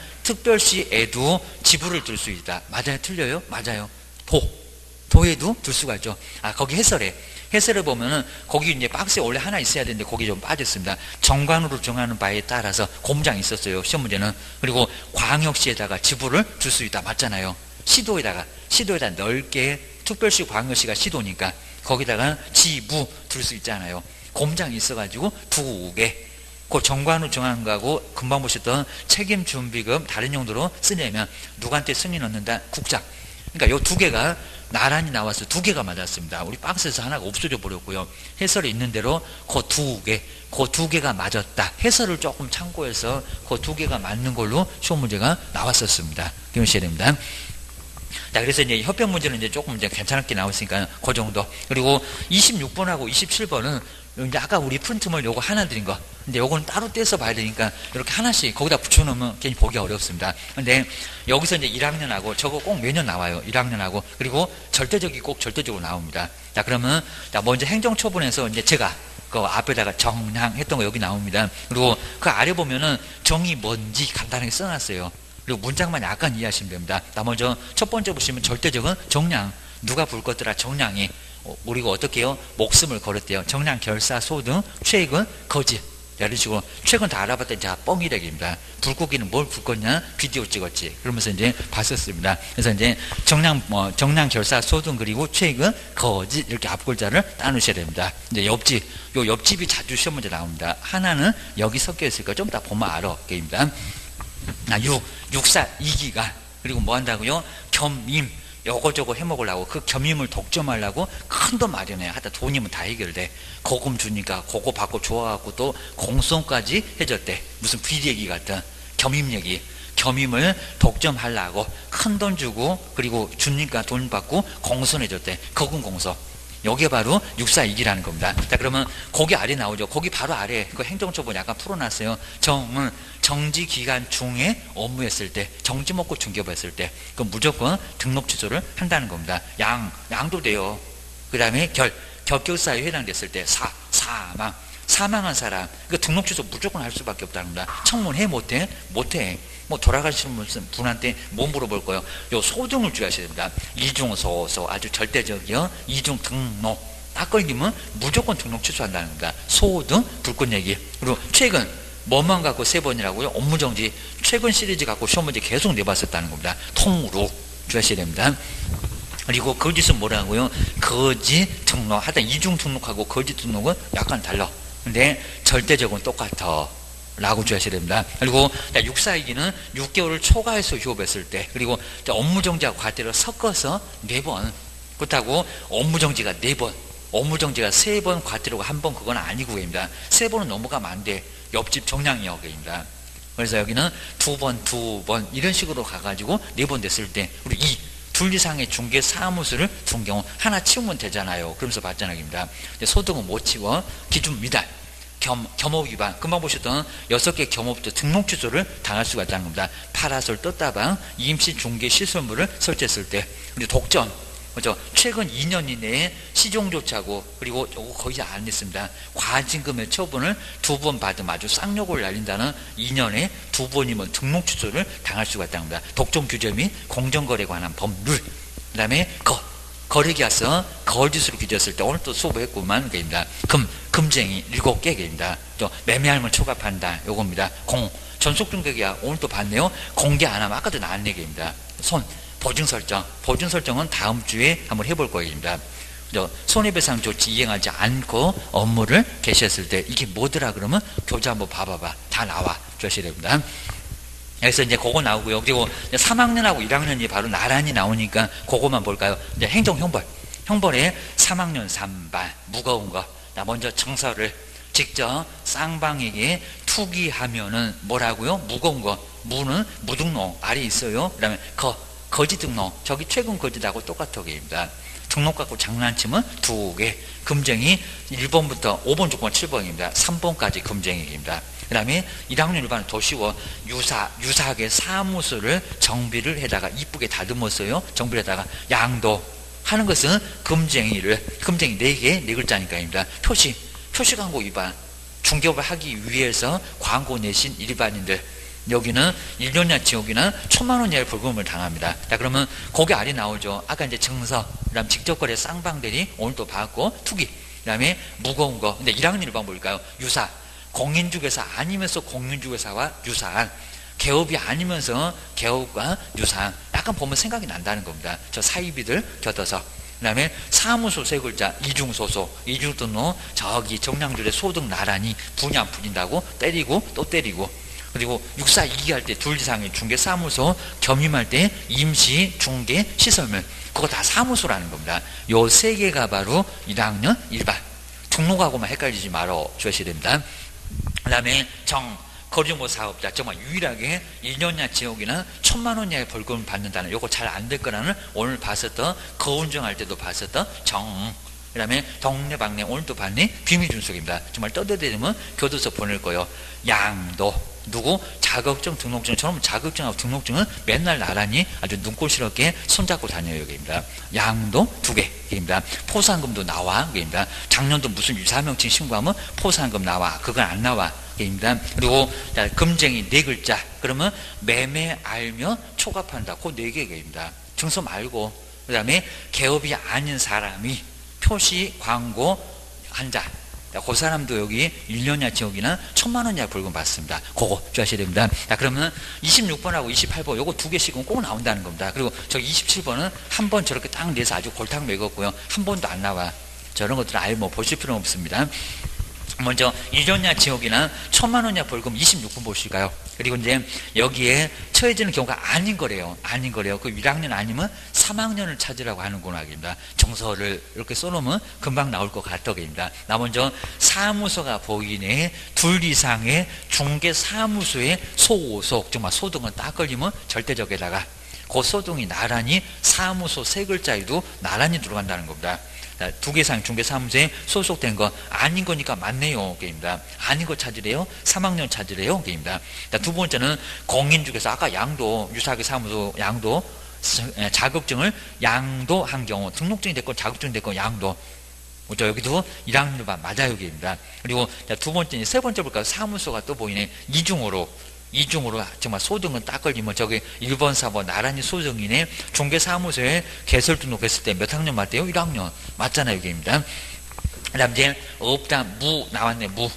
특별시에도 지부를 둘 수 있다. 맞아요? 틀려요? 맞아요. 도. 도에도 둘 수가 있죠. 아, 거기 해설에. 해설을 보면은 거기 이제 박스에 원래 하나 있어야 되는데 거기 좀 빠졌습니다. 정관으로 정하는 바에 따라서 공장이 있었어요. 시험 문제는. 그리고 광역시에다가 지부를 줄 수 있다. 맞잖아요. 시도에다가 시도에다 넓게 특별시 광역시가 시도니까 거기다가 지부 둘 수 있잖아요. 공장이 있어가지고 두 개. 그 정관으로 정하는 거하고 금방 보셨던 책임준비금 다른 용도로 쓰려면 누구한테 승인 얻는다? 국장. 그러니까 요 두 개가 나란히 나와서 두 개가 맞았습니다. 우리 박스에서 하나가 없어져 버렸고요. 해설에 있는 대로 그 두 개, 그 두 개가 맞았다. 해설을 조금 참고해서 그 두 개가 맞는 걸로 시험 문제가 나왔었습니다. 기억하셔야 됩니다. 자, 그래서 이제 협변 문제는 이제 조금 이제 괜찮게 나왔으니까 그 정도. 그리고 이십육 번하고 이십칠 번은 이제 아까 우리 프린트물 요거 하나 드린 거. 근데 요거는 따로 떼서 봐야 되니까 이렇게 하나씩 거기다 붙여놓으면 괜히 보기 어렵습니다. 근데 여기서 이제 일 학년하고 저거 꼭 매년 나와요. 일 학년하고. 그리고 절대적이 꼭 절대적으로 나옵니다. 자, 그러면 자, 먼저 행정처분에서 이제 제가 그 앞에다가 정량 했던 거 여기 나옵니다. 그리고 그 아래 보면은 정이 뭔지 간단하게 써놨어요. 그리고 문장만 약간 이해하시면 됩니다. 나 먼저 첫 번째 보시면 절대적은 정량. 누가 불 것더라 정량이. 우리가 어떻게 해요? 목숨을 걸었대요. 정량, 결사, 소등, 최근, 거짓. 이런 식으로 최근 다 알아봤더니 자 뻥이래기입니다. 불고기는 뭘 불 거냐? 비디오 찍었지. 그러면서 이제 봤었습니다. 그래서 이제 정량, 뭐 정량, 결사, 소등 그리고 최근, 거짓 이렇게 앞글자를 따누셔야 됩니다. 이제 옆집, 요 옆집이 자주 시험 문제 나옵니다. 하나는 여기 섞여 있으니까 좀 이따 보면 알아. 게임입니다. 아, 육, 육사, 이기가 그리고 뭐 한다고요? 겸임. 요거저거 해먹으려고 그 겸임을 독점하려고 큰 돈 마련해. 하다 돈이면 다 해결돼. 거금 주니까 그거 받고 좋아갖고 또 공수원까지 해줬대. 무슨 비리 얘기 같은 겸임 얘기. 겸임을 독점하려고 큰 돈 주고 그리고 주니까 돈 받고 공수원해줬대. 거금 공수. 여기에 바로 육사이기라는 겁니다. 자, 그러면 거기 아래 나오죠. 거기 바로 아래 그 행정처분 약간 풀어놨어요. 정은 정지 기간 중에 업무했을 때, 정지 먹고 중개업했을 때, 그 무조건 등록 취소를 한다는 겁니다. 양, 양도 돼요. 그 다음에 결, 겹격사유에 해당됐을 때, 사, 사망, 사망한 사람, 그 등록 취소 무조건 할 수밖에 없다는 겁니다. 청문해 못해? 못해. 뭐 돌아가시는 분한테 뭐 물어볼 거예요? 요 소등을 주의하셔야 됩니다. 이중소소 아주 절대적이요. 이중 등록 딱 걸리면 무조건 등록 취소한다는 겁니다. 소등 불꽃 얘기. 그리고 최근 뭐만 갖고 세 번이라고요? 업무정지 최근 시리즈 갖고 시험 문제 계속 내봤었다는 겁니다. 통으로 주의하셔야 됩니다. 그리고 거짓은 뭐라고요? 거짓 등록. 하여튼 이중 등록하고 거짓 등록은 약간 달라. 근데 절대적은 똑같아. 라고 주의하셔야 됩니다. 그리고 육사이기는 육 개월을 초과해서 휴업했을 때, 그리고 업무정지하고 과태료 섞어서 네 번. 그렇다고 업무정지가 네 번, 업무정지가 세 번, 과태료가 한 번, 그건 아니고입니다. 세 번은 넘어가면 안 돼. 옆집 정량이역입니다. 그래서 여기는 두 번, 두 번 이런 식으로 가가지고 네 번 됐을 때, 우리 이 둘 이상의 중개 사무소를 둔 경우 하나 치우면 되잖아요. 그러면서 봤잖아요.입니다. 소득은 못 치워. 기준 미달. 겸, 겸업 위반, 금방 보셨던 여섯 개 겸업도 등록 취소를 당할 수가 있다는 겁니다. 파라솔 떴다방, 임시 중개 시설물을 설치했을 때, 그리고 독점, 그죠? 최근 이 년 이내에 시종조차고, 그리고 요거 거의 안 했습니다. 과징금의 처분을 두 번 받으면 아주 쌍욕을 날린다는 이 년에 두 번이면 등록 취소를 당할 수가 있다는 겁니다. 독점 규제 및 공정거래에 관한 법률, 그 다음에 거, 거래계약서 거짓으로 규제했을 때 오늘 또 수업했구만. 그입니다. 금, 금쟁이 일곱 개입니다. 또 매매할물 초과판단 요겁니다. 공, 전속중개계약 오늘 또 봤네요. 공개 안 하면 아까도 나왔네. 입니다. 손, 보증설정. 보증설정은 다음 주에 한번 해볼 거입니다. 손해배상 조치 이행하지 않고 업무를 개시했을 때 이게 뭐더라 그러면 교재 한번 봐봐봐. 다 나와 주셔야 됩니다. 그래서 이제 그거 나오고요. 그리고 삼 학년하고 일 학년이 바로 나란히 나오니까 그거만 볼까요? 이제 행정형벌. 형벌에 삼 학년 삼 반 무거운 거. 먼저 정서를 직접 쌍방에게 투기하면은 뭐라고요? 무거운 거. 무는 무등록 알이 있어요. 그 다음에 거, 거지 등록. 저기 최근 거지하고 똑같아입니다. 등록 갖고 장난치면 두 개. 금쟁이 일 번부터 오 번, 육 번, 칠 번입니다. 삼 번까지 금쟁이입니다. 그 다음에 일 학년 일 반은 더 쉬워. 유사, 유사하게 사무소를 정비를 해다가 이쁘게 다듬었어요. 정비를 해다가 양도 하는 것은 금쟁이를, 금쟁이 네 개, 네 글자니까입니다. 표시, 표시 광고 위반. 중개업을 하기 위해서 광고 내신 일반인들. 여기는 일 년야치 여기는 천만 원 이하의 벌금을 당합니다. 자, 그러면 거기 아래 나오죠. 아까 이제 증서, 그 다음 직접거래 쌍방들이 오늘 또 봤고, 투기, 그 다음에 무거운 거. 근데 일 학년 일 반 뭘까요? 유사. 공인중개사 아니면서 공인중개사와 유사한. 개업이 아니면서 개업과 유사한. 약간 보면 생각이 난다는 겁니다. 저 사이비들 곁어서. 그 다음에 사무소 세 글자, 이중소소, 이중등록, 저기 정량줄에 소득 나란히 분야 부린다고 때리고 또 때리고. 그리고 육사 이기 할 때 둘 이상의 중개사무소 겸임할 때 임시, 중개, 시설물. 그거 다 사무소라는 겁니다. 요 세 개가 바로 일 학년 일 반. 등록하고만 헷갈리지 말아 주셔야 됩니다. 그 다음에 정, 거주모 사업자, 정말 유일하게 일 년야치 여기는 천만 원 이하의 벌금을 받는다는, 요거 잘 안 될 거라는 오늘 봤었던, 거운정할 때도 봤었던 정. 그 다음에 동네방네, 오늘 또 봤네, 비밀준속입니다. 정말 떠들대면 교도소 보낼 거예요. 양도, 누구? 자격증, 등록증처럼 자격증하고 등록증은 맨날 나란히 아주 눈꼴시럽게 손잡고 다녀요. 여기입니다. 양도 두 개입니다. 포상금도 나와. 여기입니다. 작년도 무슨 유사명칭 신고하면 포상금 나와. 그건 안 나와. 입니다. 그리고 자, 금쟁이 네 글자. 그러면 매매 알며 초과한다. 그 네 개입니다. 증서 말고. 그 다음에 개업이 아닌 사람이 표시 광고 한 자. 그 사람도 여기 일 년야치 여기는 천만 원 이하 벌금 받습니다. 그거 주셔야 됩니다. 자, 그러면 이십육 번하고 이십팔 번 요거 두 개씩은 꼭 나온다는 겁니다. 그리고 저기 이십칠 번은 한 번 저렇게 딱 내서 아주 골탕 먹었고요. 한 번도 안 나와. 저런 것들은 아예 뭐 보실 필요는 없습니다. 먼저 일 년야치 여기는 천만 원 이하 벌금 이십육 번 보실까요? 그리고 이제 여기에 처해지는 경우가 아닌 거래요. 아닌 거래요. 그 일 학년 아니면 삼 학년을 찾으라고 하는구나. 입니다. 정서를 이렇게 써놓으면 금방 나올 것 같다입니다. 나 먼저 사무소가 보이네. 둘 이상의 중개사무소의 소속, 정말 소득은 딱 걸리면 절대적에다가 그 소득이 나란히 사무소 세 글자에도 나란히 들어간다는 겁니다. 두 개 이상 중개사무소에 소속된 거 아닌 거니까 맞네요. 게임입니다. 아닌 거 찾으래요. 삼 학년 찾으래요. 게임입니다. 두 번째는 공인중개사, 아까 양도, 유사하게 사무소 양도, 자격증을 양도한 경우, 등록증이 됐건 자격증이 됐건 양도. 그렇죠? 여기도 일 학년 반 맞아요. 게임입니다. 그리고 두 번째, 세 번째 볼까요? 사무소가 또 보이네. 이중으로. 이중으로 정말 소득은 딱 걸리면 저기 일 번, 사 번 나란히 소득이네. 중개사무소에 개설 등록했을 때 몇 학년 맞대요? 일 학년 맞잖아요. 여기입니다. 그 다음 이제 없다, 무 나왔네. 무.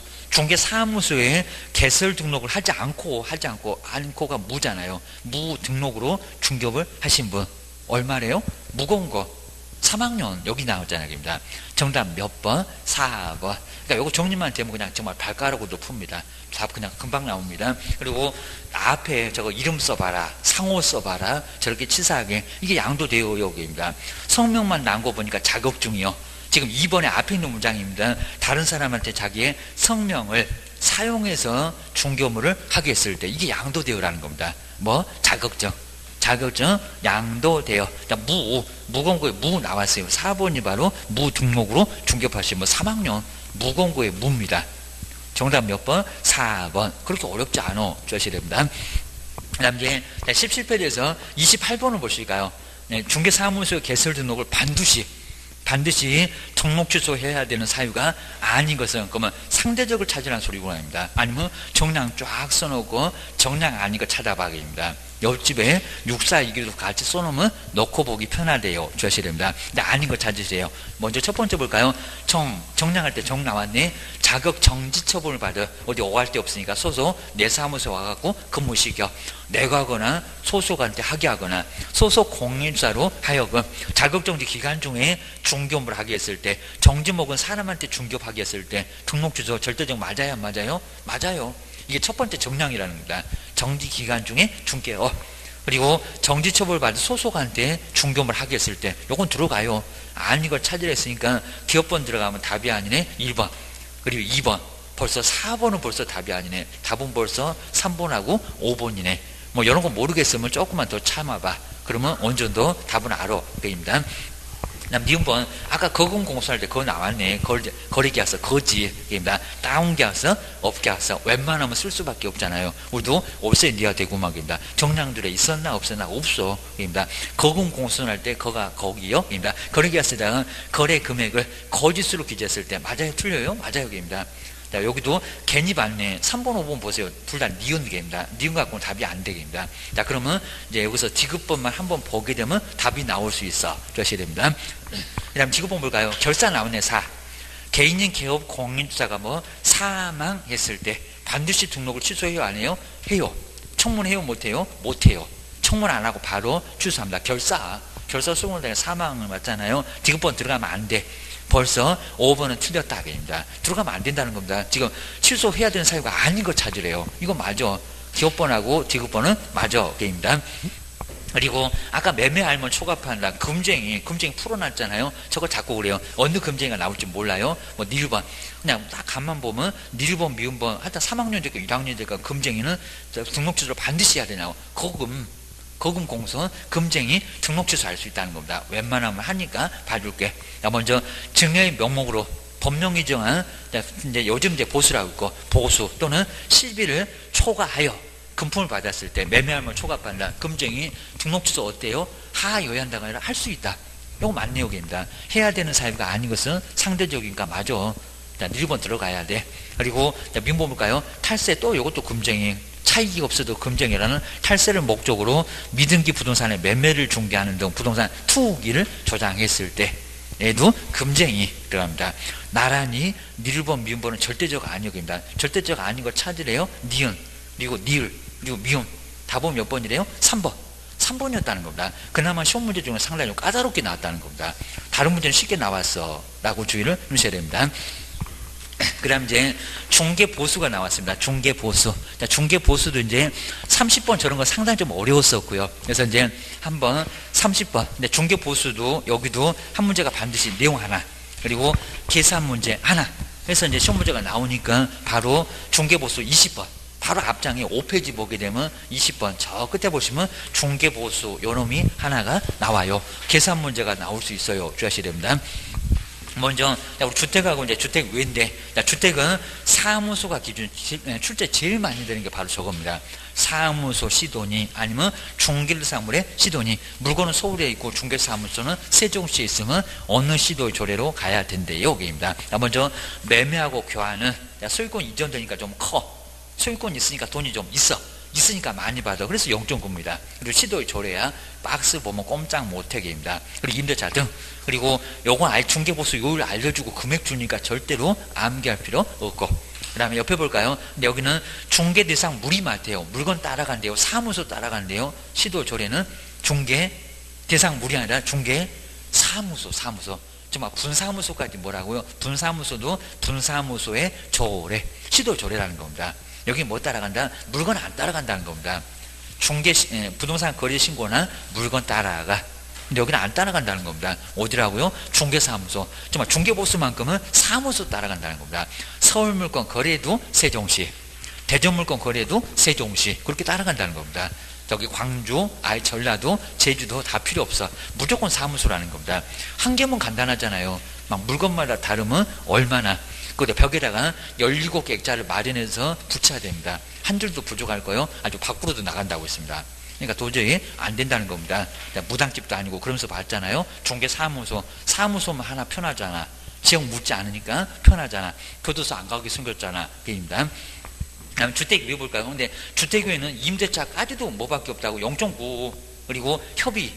중개사무소에 개설 등록을 하지 않고 하지 않고 않고가 무잖아요. 무 등록으로 중개업을 하신 분 얼마래요? 무거운 거 삼 학년 여기 나왔잖아요. 여기입니다. 정답 몇 번? 사 번. 그러니까 요거 정리만 되면 그냥 정말 발가락으로 풉니다. 답 그냥 금방 나옵니다. 그리고 앞에 저거 이름 써봐라, 상호 써봐라, 저렇게 치사하게 이게 양도돼요. 여기입니다. 성명만 나온 거 보니까 자격증이요. 지금 이 번에 앞에 있는 문장입니다. 다른 사람한테 자기의 성명을 사용해서 중개업무를 하게 했을 때 이게 양도되어라는 겁니다. 뭐 자격증. 자격증 양도되어. 무, 무거운 거에 무 나왔어요. 사 번이 바로 무 등록으로 중개업하시면 뭐 삼 학년 무거운 거에 무입니다. 정답 몇 번? 사 번. 그렇게 어렵지 않아 주셔야 됩니다. 그 다음 이제 십칠 페이지에서 이십팔 번을 보실까요? 네, 중개사무소 개설 등록을 반드시 반드시 등록 취소해야 되는 사유가 아닌 것은 그러면 상대적을 찾으라는 소리구나 입니다. 아니면 정량 쫙 써놓고 정량 아닌 거 찾아봐야겠습니다. 옆집에 육사이기도 같이 써놓으면 놓고 보기 편하대요. 주셔야 됩니다. 근데 아닌 거 찾으세요. 먼저 첫 번째 볼까요? 정, 정량할 때 정 나왔네. 자격 정지 처분을 받아. 어디 오갈 데 없으니까 소소 내 사무소에 와갖고 근무 시켜. 내가거나 소속한테 하게 하거나 소속 공인사로 하여금 자격정지 기간 중에 중개업을 하게 했을 때 정지목은 사람한테 중개업하게 했을 때 등록주소 절대적 맞아요? 안 맞아요? 맞아요. 이게 첫 번째 정량이라는 겁니다. 정지 기간 중에 중개업. 그리고 정지 처벌 받은 소속한테 중개업을 하게 했을 때 요건 들어가요. 아닌 걸 찾으려 했으니까 기업번 들어가면 답이 아니네. 일 번. 그리고 이 번. 벌써 사 번은 벌써 답이 아니네. 답은 벌써 삼 번하고 오 번이네. 뭐 이런 거 모르겠으면 조금만 더 참아봐. 그러면 어느 정도 답은 알아. 그입니다. 그다음 니은 번 아까 거금 공수할 때 그거 나왔네. 거래, 거래계약서 거지입니다. 다운계약서 업계약서 웬만하면 쓸 수밖에 없잖아요. 우리도 없어야 니가 되고 막입니다. 정량들에 있었나 없었나 없어. 입니다. 거금 공수할 때 거가 거기요. 입니다. 거래계약서에다가 거래 금액을 거짓으로 기재했을 때 맞아요 틀려요? 맞아요. 입니다. 자, 여기도 괜히 봤네. 삼 번, 오 번 보세요. 둘 다 니은계입니다. 니은 갖고는 답이 안 되겠습니다. 자, 그러면 이제 여기서 디귿번만 한번 보게 되면 답이 나올 수 있어. 주셔야 됩니다. 그 다음 디귿번 볼까요? 결사 나오네, 사. 개인인 개업 공인주사가 뭐 사망했을 때 반드시 등록을 취소해요, 안 해요? 해요. 청문해요, 못해요? 못해요. 청문 안 하고 바로 취소합니다. 결사. 결사 수긍을 당해 사망을 맞잖아요. 디귿번 들어가면 안 돼. 벌써 오 번은 틀렸다 하겠습니다. 들어가면 안 된다는 겁니다. 지금 취소해야 되는 사유가 아닌 거 찾으래요. 이거 맞아. 기업번하고 디귿번은 맞아. 게임입니다. 그리고 아까 매매할면 초과판다. 금쟁이, 금쟁이 풀어놨잖아요. 저거 자꾸 그래요. 어느 금쟁이가 나올지 몰라요. 뭐 닐번. 그냥 딱 간만 보면 닐번, 미음번, 하여튼 삼 학년 되고 일 학년 되니까 금쟁이는 등록 취소를 반드시 해야 되냐고. 거금. 거금 공소는 금쟁이 등록 취소할 수 있다는 겁니다. 웬만하면 하니까 봐줄게. 먼저 증여의 명목으로 법령이 정한 이제 요즘 이제 보수라고 있고 보수 또는 실비를 초과하여 금품을 받았을 때 매매하면 초과받는다. 금쟁이 등록 취소 어때요? 하여야 한다가 아니라 할 수 있다. 이거 맞네요, 입니다. 해야 되는 사유가 아닌 것은 상대적이니까 맞아. 일 번 들어가야 돼. 그리고 민법 볼까요? 탈세 또 이것도 금쟁이. 차익이 없어도 금쟁이라는 탈세를 목적으로 미등기 부동산의 매매를 중개하는 등 부동산 투기를 조장했을 때 얘도 금쟁이 들어갑니다. 나란히 닐번, 미음번은 절대적 아니역입니다. 절대적 아닌 걸 찾으래요. 니은, 그리고 니을, 그리고 미음. 답은 몇 번이래요? 삼 번. 삼 번이었다는 겁니다. 그나마 시험 문제 중에 상당히 좀 까다롭게 나왔다는 겁니다. 다른 문제는 쉽게 나왔어 라고 주의를 주셔야 됩니다. 그 다음 이제 중개보수가 나왔습니다. 중개보수. 중개보수도 이제 삼십 번 저런 거 상당히 좀 어려웠었고요. 그래서 이제 한번 삼십 번. 근데 중개보수도 여기도 한 문제가 반드시 내용 하나. 그리고 계산 문제 하나. 그래서 이제 시험 문제가 나오니까 바로 중개보수 이십 번. 바로 앞장에 오 페이지 보게 되면 이십 번. 저 끝에 보시면 중개보수 요 놈이 하나가 나와요. 계산 문제가 나올 수 있어요. 주의하셔야 됩니다. 먼저 우리 주택하고 이제 주택 외인데 주택은 사무소가 기준 출제 제일 많이 되는 게 바로 저겁니다. 사무소 시도니 아니면 중개사물의 시도니. 물건은 서울에 있고 중개사무소는 세종시에 있으면 어느 시도의 조례로 가야 된대요. 여기입니다. 먼저 매매하고 교환은 소유권 이전되니까 좀 커. 소유권 있으니까 돈이 좀 있어. 있으니까 많이 받아. 그래서 영 점 구입니다. 그리고 시도의 조례야 박스 보면 꼼짝 못하게입니다. 그리고 임대차 등. 그리고 요건 아예 중개보수 요율 알려주고 금액 주니까 절대로 암기할 필요 없고. 그 다음에 옆에 볼까요? 근데 여기는 중개 대상 무리마트예요. 물건 따라간대요. 사무소 따라간대요. 시도 조례는 중개 대상 물이 아니라 중개 사무소 사무소. 정말 분사무소까지 뭐라고요? 분사무소도 분사무소의 조례 시도 조례라는 겁니다. 여기 뭐 따라간다? 물건 안 따라간다는 겁니다. 중개 예, 부동산 거래 신고나 물건 따라가. 근데 여기는 안 따라간다는 겁니다. 어디라고요? 중개사무소. 정말 중개보수만큼은 사무소 따라간다는 겁니다. 서울물건 거래도 세종시, 대전물건 거래도 세종시. 그렇게 따라간다는 겁니다. 저기 광주, 아예 전라도, 제주도 다 필요 없어. 무조건 사무소라는 겁니다. 한 개면 간단하잖아요. 막 물건마다 다르면 얼마나. 그리고 벽에다가 열일곱 개 액자를 마련해서 붙여야 됩니다. 한 줄도 부족할 거예요. 아주 밖으로도 나간다고 했습니다. 그러니까 도저히 안 된다는 겁니다. 무당집도 아니고 그러면서 봤잖아요. 중개사무소. 사무소만 하나 편하잖아. 지역 묻지 않으니까 편하잖아. 교도소 안 가게 생겼잖아. 게임입니다. 다음 주택 왜 볼까요? 근데 주택에는 임대차까지도 뭐밖에 없다고 영 점 구 그리고 협의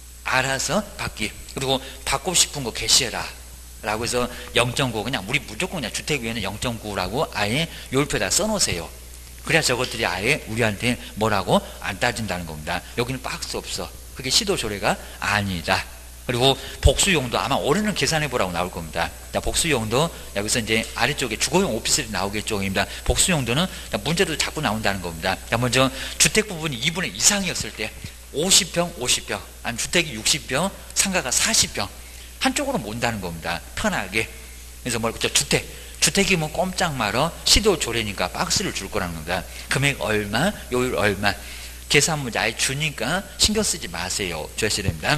알아서 받기 그리고 받고 싶은 거 개시해라 라고 해서 영 점 구 그냥 우리 무조건 그냥 주택 위에는 영 점 구라고 아예 요일표에다 써놓으세요. 그래야 저것들이 아예 우리한테 뭐라고 안 따진다는 겁니다. 여기는 박스 없어. 그게 시도 조례가 아니다. 그리고 복수용도 아마 올해는 계산해보라고 나올 겁니다. 자, 복수용도 여기서 이제 아래쪽에 주거용 오피스텔이 나오겠죠. 복수용도는 문제도 자꾸 나온다는 겁니다. 자, 먼저 주택 부분이 이분의 이상이었을 때 오십 평, 오십 평, 아니 주택이 육십 평, 상가가 사십 평 한쪽으로 몬다는 겁니다. 편하게. 그래서 뭘 그죠? 주택. 주택이 뭐 꼼짝 말어 시도 조례니까 박스를 줄 거라는 겁니다. 금액 얼마, 요일 얼마. 계산 문제 아예 주니까 신경 쓰지 마세요. 주셔야 됩니다.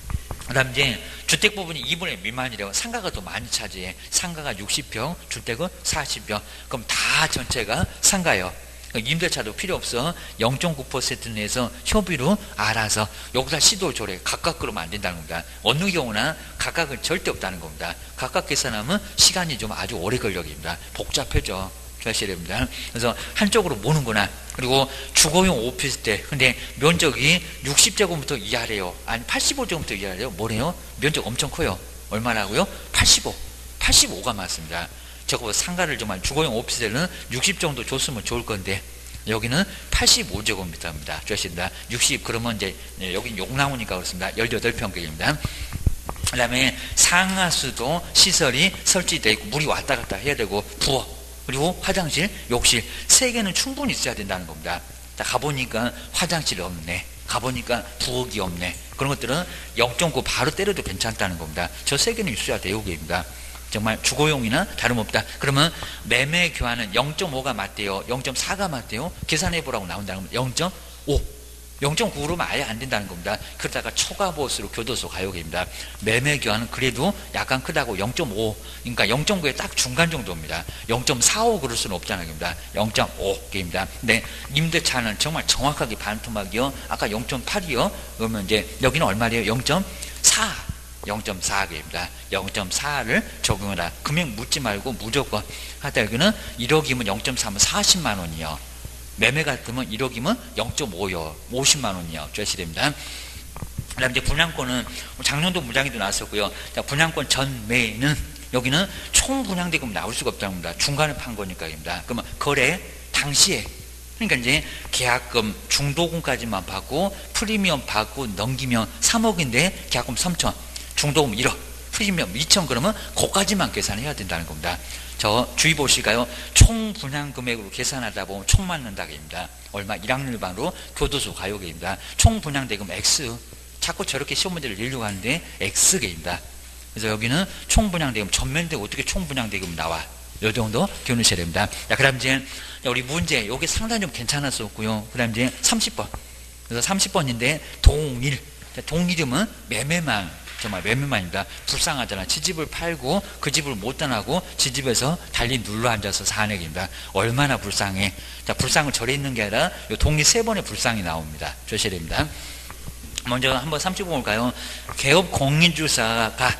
그 다음 이제 주택 부분이 이분의 미만이래요. 상가가 더 많이 차지해. 상가가 육십 평, 주택은 사십 평. 그럼 다 전체가 상가예요. 임대차도 필요 없어. 영 점 구 퍼센트 내에서 협의로 알아서 여기다 시도 조례 각각 그러면 안 된다는 겁니다. 어느 경우나 각각은 절대 없다는 겁니다. 각각 계산하면 시간이 좀 아주 오래 걸려집니다. 복잡해져. 주셔야 됩니다. 그래서 한쪽으로 모는구나. 그리고 주거용 오피스텔. 근데 면적이 육십 제곱미터 이하래요. 아니 팔십오 제곱미터 이하래요. 뭐래요? 면적 엄청 커요. 얼마라고요? 팔십오. 팔십오가 맞습니다. 저거 상가를 정말 주거용 오피스텔은 육십 정도 줬으면 좋을 건데 여기는 팔십오 제곱미터입니다. 주셔야 육십 그러면 이제 여기 용나무니까 그렇습니다. 십팔 평격입니다. 그 다음에 상하수도 시설이 설치되어 있고 물이 왔다 갔다 해야 되고 부엌 그리고 화장실, 욕실 세 개는 충분히 있어야 된다는 겁니다. 가보니까 화장실이 없네. 가보니까 부엌이 없네. 그런 것들은 영 점 구 바로 때려도 괜찮다는 겁니다. 저 세 개는 있어야 돼요. 입니다. 정말 주거용이나 다름없다. 그러면 매매 교환은 영 점 오가 맞대요. 영 점 사가 맞대요. 계산해보라고 나온다는 겁니다. 영 점 오. 영 점 구로만 아예 안 된다는 겁니다. 그러다가 초과보수로 교도소 가요계입니다. 매매 교환은 그래도 약간 크다고 영 점 오. 그러니까 영 점 구의 딱 중간 정도입니다. 영 점 사오 그럴 수는 없잖아요. 영 점 오입니다. 근데 임대차는 정말 정확하게 반토막이요. 아까 영 점 팔이요. 그러면 이제 여기는 얼마래요? 영 점 사. 영 점 사입니다. 영 점 사를 적용하라. 금액 묻지 말고 무조건 하다 여기는 일억이면 영 점 사면 사십만 원이요. 매매 같으면 일억이면 영 점 오요. 오십만 원이요. 주셔야 됩니다. 그 다음 이제 분양권은 작년도 무장에도 나왔었고요. 자, 분양권 전매는 여기는 총 분양대금 나올 수가 없다는 겁니다. 중간에 판 거니까입니다. 그러면 거래 당시에 그러니까 이제 계약금 중도금까지만 받고 프리미엄 받고 넘기면 삼억인데 계약금 삼천, 중도금 일억, 프리미엄 이천 그러면 그까지만 계산해야 된다는 겁니다. 저 주의 보실까요? 총 분양 금액으로 계산하다 보면 총 맞는다입니다. 얼마? 일 학년 일반으로 교도소 가요계입니다. 총 분양 대금 X. 자꾸 저렇게 시험 문제를 내려고 하는데 X계입니다. 그래서 여기는 총 분양 대금 전면대 어떻게 총 분양 대금 나와? 요 정도 기억하셔야 됩니다. 자, 그다음 이제 우리 문제 요게 상당히 좀 괜찮았었고요. 그다음 이제 삼십 번. 그래서 삼십 번인데 동일. 동일이면 매매만 정말 매매만입니다. 불쌍하잖아. 지 집을 팔고 그 집을 못 떠나고 지 집에서 달리 눌러 앉아서 사는 얘기입니다. 얼마나 불쌍해. 자, 불쌍은 절에 있는 게 아니라 요 동일 세 번의 불쌍이 나옵니다. 주셔야 됩니다. 먼저 한번 삼십 번 볼까요? 개업 공인주사가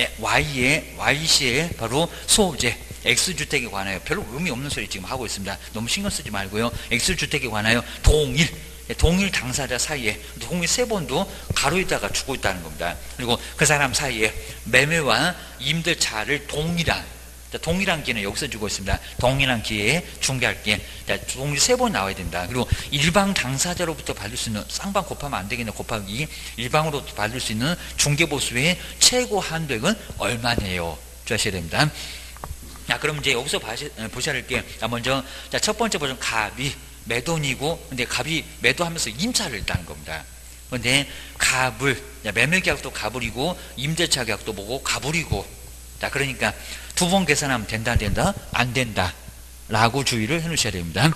Y의 Y씨의 바로 소재 X주택에 관하여 별로 의미 없는 소리 지금 하고 있습니다. 너무 신경 쓰지 말고요. X주택에 관하여 동일 동일 당사자 사이에 동일 세 번도 가로에다가 주고 있다는 겁니다. 그리고 그 사람 사이에 매매와 임대차를 동일한 동일한 기회는 여기서 주고 있습니다. 동일한 기회에 중개할 기회 동일 세 번 나와야 됩니다. 그리고 일방 당사자로부터 받을 수 있는 쌍방 곱하면 안 되겠네. 곱하기 일방으로부터 받을 수 있는 중개보수의 최고 한도액은 얼마네요. 주셔야 됩니다. 자, 그럼 이제 여기서 봐시, 보셔야 할 게 먼저 자, 첫 번째 버전 갑이 매도인이고 근데 갑이 매도하면서 임차를 했다는 겁니다. 근데 갑을 매매 계약도 갑을이고 임대차 계약도 뭐고 갑을이고 자 그러니까 두 번 계산하면 된다 안 된다 안 된다 라고 주의를 해 놓으셔야 됩니다.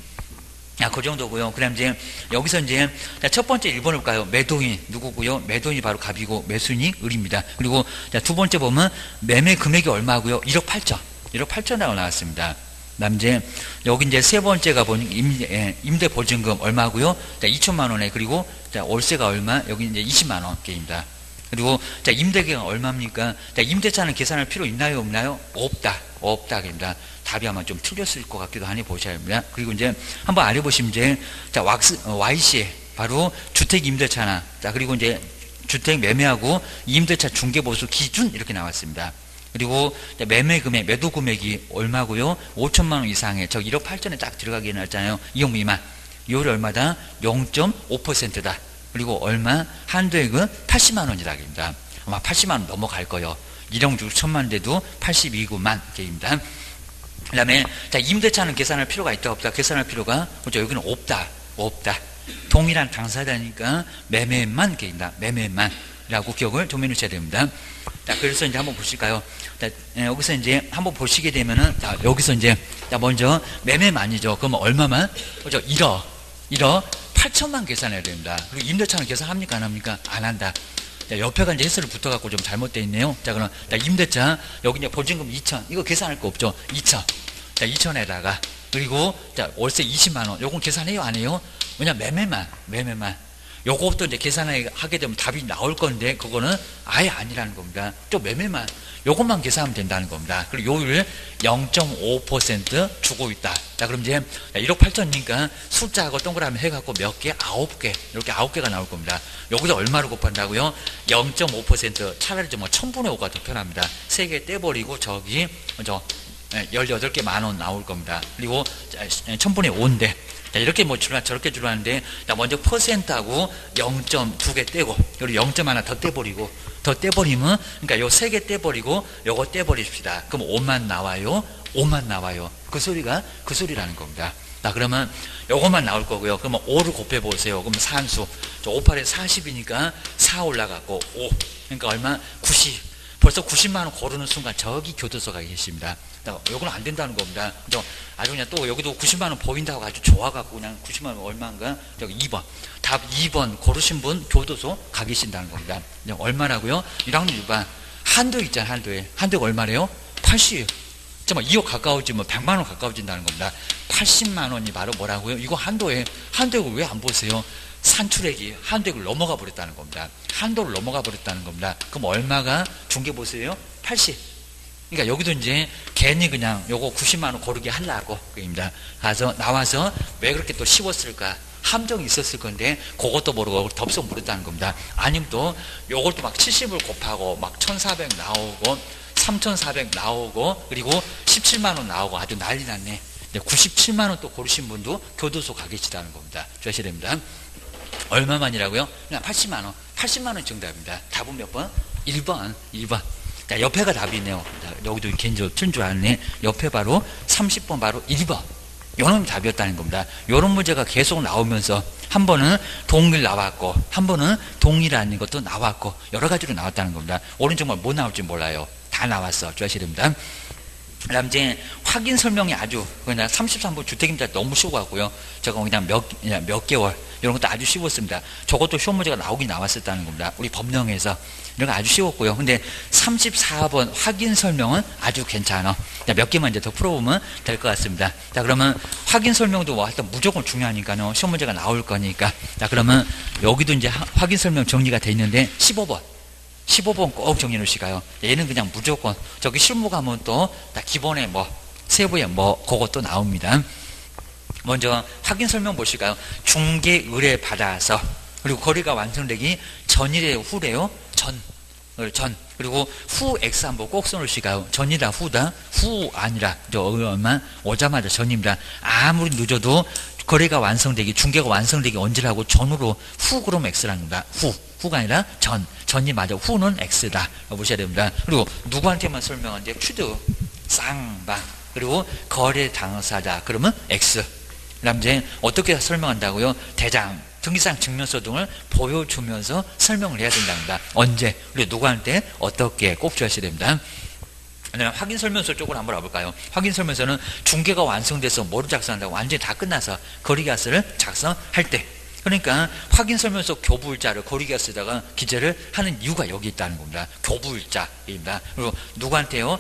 자, 그 정도고요. 그다음 이제 여기서 이제 첫 번째 일 번을 볼까요? 매도인 누구고요? 매도인이 바로 갑이고 매수인이 을입니다. 그리고 자, 두 번째 보면 매매 금액이 얼마고요? 일억 팔천. 일억 팔천이라고 나왔습니다. 그다음 이제 여기 이제 세 번째가 보니 임대, 임대 보증금 얼마고요? 자, 이천만 원에 그리고 자, 월세가 얼마? 여기 이제 이십만 원께입니다. 그리고 자, 임대계가 얼마입니까? 자, 임대차는 계산할 필요 있나요, 없나요? 없다. 없다입니다. 답이 아마 좀 틀렸을 것 같기도 하니 보셔야 합니다. 그리고 이제 한번 알아보시면 이제 자 왁스 어, 와이씨 바로 주택 임대차나 자 그리고 이제 주택 매매하고 임대차 중개보수 기준 이렇게 나왔습니다. 그리고 매매 금액, 매도 금액이 얼마고요? 오천만 원 이상의 저 일억 팔천에 딱 들어가게 나왔잖아요. 이억 미만. 이율이 얼마다? 영 점 오 퍼센트다. 그리고 얼마? 한도액은 팔십만 원이다. 입니다. 아마 팔십만 원 넘어갈 거예요. 일억 육천만 대도 팔십이구만 개입니다. 그 다음에 자 임대차는 계산할 필요가 있다 없다? 계산할 필요가 그렇죠? 여기는 없다. 없다. 동일한 당사자니까 매매만 개입니다. 매매만 라고 기억을 좀 해놓으셔야 됩니다. 자, 그래서 이제 한번 보실까요? 자, 예, 여기서 이제 한번 보시게 되면은, 자, 여기서 이제, 자, 먼저 매매만이죠. 그러면 얼마만? 그죠? 일억, 일억 팔천만 계산해야 됩니다. 그리고 임대차는 계산합니까? 안 합니까? 안 한다. 자, 옆에가 이제 횟수를 붙어갖고 좀 잘못되어 있네요. 자, 그럼, 자, 임대차, 여기 이제 보증금 이천, 이거 계산할 거 없죠? 이천. 자, 이천에다가, 그리고, 자, 월세 이십만 원. 요건 계산해요? 안 해요? 왜냐, 매매만, 매매만. 요것도 이제 계산하게 되면 답이 나올 건데 그거는 아예 아니라는 겁니다. 또 매매만 요것만 계산하면 된다는 겁니다. 그리고 요율 영 점 오 퍼센트 주고 있다. 자 그럼 이제 일억 팔천이니까 숫자하고 동그라미 해갖고 몇 개? 아홉 개. 이렇게 아홉 개가 나올 겁니다. 여기서 얼마로 곱한다고요? 영 점 오 퍼센트 차라리 좀 뭐 천분의 오가 더 편합니다. 세 개 떼버리고 저기 저 열여덟 개 만 원 나올 겁니다. 그리고 천분의 오인데 자, 이렇게 뭐 줄라 저렇게 줄라는데 자, 먼저 퍼센트하고 영 점 두 개 떼고 여기 영 점 하나 더 떼버리고 더 떼버리면 그러니까 요 세 개 떼버리고 요거 떼버립시다. 그럼 오만 나와요. 오만 나와요. 그 소리가 그 소리라는 겁니다. 자 그러면 요것만 나올 거고요. 그러면 오를 곱해 보세요. 그럼 산수 오, 팔에 사십이니까 사 올라가고 오 그러니까 얼마? 구십. 벌써 구십만 원 고르는 순간 저기 교도소가 계십니다. 요거는 안 된다는 겁니다. 아주 그냥 또 여기도 구십만 원 보인다고 아주 좋아갖고 그냥 구십만 원 얼마인가? 저기 이 번. 답 이 번 고르신 분 교도소 가 계신다는 겁니다. 얼마라고요? 일 학년 일 반. 한도 있잖아, 한도에. 한도가 얼마래요? 팔십. 정말 이억 가까워지면 백만 원 가까워진다는 겁니다. 팔십만 원이 바로 뭐라고요? 이거 한도에, 한도액을 왜 안 보세요? 산출액이 한도액을 넘어가 버렸다는 겁니다. 한도를 넘어가 버렸다는 겁니다. 그럼 얼마가 중개 보세요? 팔십. 그러니까 여기도 이제 괜히 그냥 요거 구십만 원 고르게 하려고 그입니다. 가서 나와서 왜 그렇게 또 쉬웠을까? 함정이 있었을 건데 그것도 모르고 덥석 물었다는 겁니다. 아니면 또 요것도 막 칠십을 곱하고 막 천사백 나오고 삼천사백 나오고 그리고 십칠만 원 나오고 아주 난리 났네. 구십칠만 원 또 고르신 분도 교도소 가 계시다는 겁니다. 주셔야 됩니다. 얼마만이라고요? 그냥 팔십만 원. 팔십만 원 정답입니다. 답은 몇 번? 일 번. 일 번. 자, 옆에가 답이네요. 자, 여기도 개인적으로 틀린 줄 알았네. 옆에 바로 삼십 번 바로 일 번. 요놈이 답이었다는 겁니다. 요런 문제가 계속 나오면서 한 번은 동일 나왔고 한 번은 동일 아닌 것도 나왔고 여러 가지로 나왔다는 겁니다. 오늘 정말 뭐 나올지 몰라요. 다 나왔어. 주셔야 됩니다. 그 다음 이제 확인 설명이 아주 그냥 삼십삼 번 주택임자 너무 쉬워갖고요. 제가 그냥 몇, 그냥 몇 개월 이런 것도 아주 쉬웠습니다. 저것도 시험 문제가 나오긴 나왔었다는 겁니다. 우리 법령에서 이런 거 아주 쉬웠고요. 근데 삼십사 번 확인 설명은 아주 괜찮아. 몇 개만 이제 더 풀어보면 될 것 같습니다. 자 그러면 확인 설명도 뭐 하여튼 무조건 중요하니까요. 시험 문제가 나올 거니까. 자 그러면 여기도 이제 확인 설명 정리가 돼 있는데 십오 번. 십오 번 꼭 정리해 놓으시가요. 얘는 그냥 무조건 저기 실무 가면 또 기본에 뭐 세부에 뭐 그것도 나옵니다. 먼저 확인 설명 보실까요? 중개 의뢰 받아서 그리고 거래가 완성되기 전이래요, 후래요? 전. 전. 그리고 후 X 한번 꼭 써놓으시가요. 전이다, 후다? 후 아니라 저 얼마 오자마자 전입니다. 아무리 늦어도 거래가 완성되기, 중개가 완성되기 언제라고 전으로 후 그러면 X라는 겁니다. 후. 후가 아니라 전. 전이 맞아. 후는 X다. 보셔야 됩니다. 그리고 누구한테만 설명하는데 취득, 쌍방, 그리고 거래 당사자. 그러면 X. 그 다음 이제 어떻게 설명한다고요? 대장, 등기상 증명서 등을 보여주면서 설명을 해야 된답니다. 언제? 그리고 누구한테 어떻게 꼭 주셔야 됩니다. 확인 설명서 쪽으로 한번 와볼까요? 확인 설명서는 중개가 완성돼서 뭐를 작성한다고 완전히 다 끝나서 거래계약서를 작성할 때 그러니까 확인 설명서 교부일자를 거래계약서에다가 기재를 하는 이유가 여기 있다는 겁니다. 교부일자입니다. 그리고 누구한테요?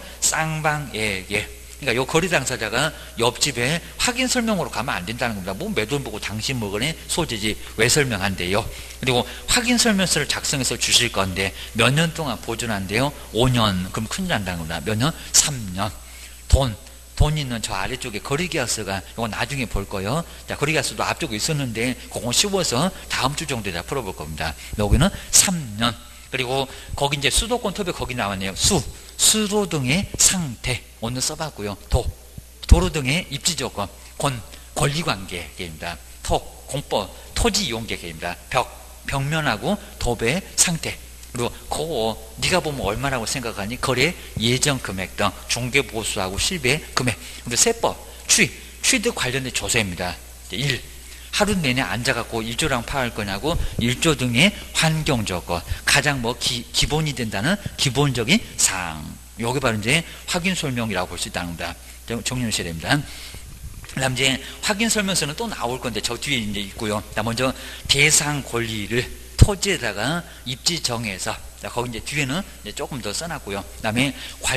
쌍방에게. 그러니까 요 거래 당사자가 옆집에 확인 설명으로 가면 안 된다는 겁니다. 뭐 매돈 보고 당신 물건의 소재지 왜 설명한대요? 그리고 확인 설명서를 작성해서 주실 건데 몇 년 동안 보존한대요? 오 년. 그럼 큰일 난다는 겁니다. 몇 년? 삼 년. 돈. 돈 있는 저 아래쪽에 거리계약서가 이거 나중에 볼 거예요. 자, 거리계약서도 앞쪽에 있었는데 그거 씌워서 다음 주 정도에 다 풀어볼 겁니다. 여기는 삼 년. 그리고 거기 이제 수도권 토배 거기 나왔네요. 수, 수로 등의 상태 오늘 써봤고요. 도, 도로 등의 입지 조건, 권, 권리관계입니다. 토, 공법, 토지 이용계입니다. 벽, 벽면하고 도배 상태. 그리고 그거 네가 보면 얼마라고 생각하니? 거래 예정 금액 등 중개 보수하고 실배 금액. 그리고 세법, 취, 취득 관련된 조서입니다. 일, 하루 내내 앉아갖고 일조랑 파할 거냐고 일조 등의 환경 조건, 가장 뭐 기, 기본이 된다는 기본적인 사항. 여기 바로 이제 확인 설명이라고 볼 수 있다는 겁니다. 정리하셔야 됩니다. 그다음 이제 확인 설명서는 또 나올 건데 저 뒤에 이제 있고요. 먼저 대상 권리를 토지에다가 입지 정해서 거기 이제 뒤에는 이제 조금 더 써놨고요. 그다음에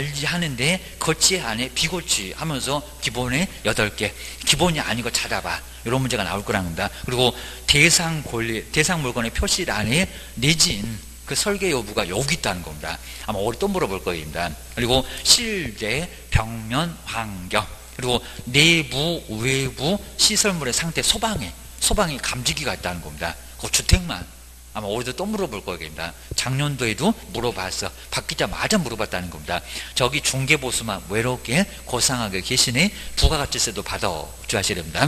관리하는데 거치 안에 비고치 하면서 기본에 여덟 개, 기본이 아닌 거 찾아봐. 이런 문제가 나올 거라는 겁니다. 그리고 대상 권리, 대상 물건의 표시란에 내진 그 설계 여부가 여기 있다는 겁니다. 아마 오래 또 물어볼 거입니다. 그리고 실내, 벽면, 환경, 그리고 내부, 외부 시설물의 상태, 소방에, 소방에 감지기가 있다는 겁니다. 그 주택만 아마 올해도 또 물어볼 거입니다. 작년도에도 물어봤어. 받기자마자 물어봤다는 겁니다. 저기 중개보수만 외롭게 고상하게 계시니 부가가치세도 받아 주셔야 됩니다.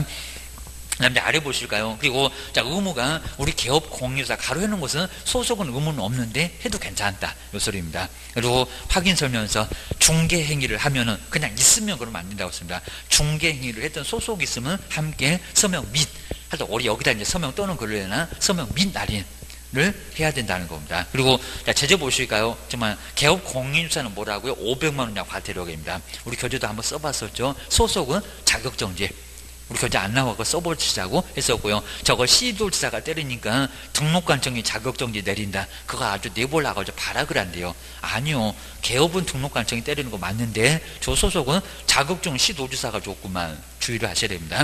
그 다음에 아래 보실까요? 그리고 자, 의무가 우리 개업 공유사 가로 해놓은 것은 소속은 의무는 없는데 해도 괜찮다. 요 소리입니다. 그리고 확인 설명서 중개 행위를 하면은 그냥 있으면 그러면 안 된다고 했습니다. 중개 행위를 했던 소속이 있으면 함께 서명 및 하여튼 우리 여기다 이제 서명 또는 글로 해나 서명 및 날인 를 해야 된다는 겁니다. 그리고 자, 제재 보실까요? 정말 개업 공인주사는 뭐라고요? 오백만 원이라고 과태료입니다. 우리 교재도 한번 써봤었죠. 소속은 자격정지. 우리 교재 안 나와서 써보시자고 했었고요. 저걸 시도지사가 때리니까 등록관청이 자격정지 내린다. 그거 아주 내볼라고 아주 발악을 한대요. 아니요. 개업은 등록관청이 때리는 거 맞는데 저 소속은 자격증 시도지사가 줬구만. 주의를 하셔야 됩니다.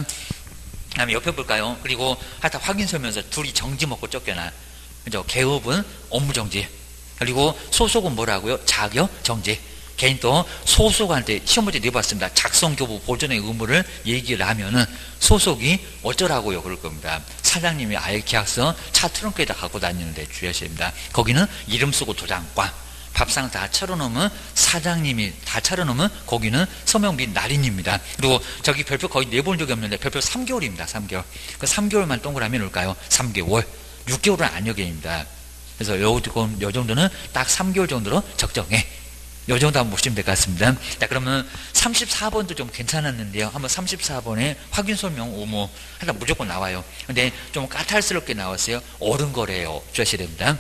그 다음에 옆에 볼까요? 그리고 하여튼 확인 설명서 둘이 정지 먹고 쫓겨나. 그죠? 개업은 업무정지. 그리고 소속은 뭐라고요? 자격정지. 개인 또 소속한테 시험 문제 내봤습니다. 작성교부 보존의 의무를 얘기를 하면은 소속이 어쩌라고요? 그럴 겁니다. 사장님이 아예 계약서 차 트렁크에다 갖고 다니는데 주의하셔야 됩니다. 거기는 이름 쓰고 도장관. 밥상 다 차려놓으면 사장님이 다 차려놓으면 거기는 서명 및 날인입니다. 그리고 저기 별표 거의 내본 적이 없는데 별표 삼 개월입니다. 삼 개월. 그 삼 개월만 동그라미 놓을까요? 삼 개월. 육 개월은 아니어게입니다. 그래서 요, 요 정도는 딱 삼 개월 정도로 적정해. 요 정도 한번 보시면 될 것 같습니다. 자, 그러면 삼십사 번도 좀 괜찮았는데요. 한번 삼십사 번에 확인 설명 의무 하여튼 무조건 나와요. 근데 좀 까탈스럽게 나왔어요. 옳은 거래요. 주셔야 됩니다.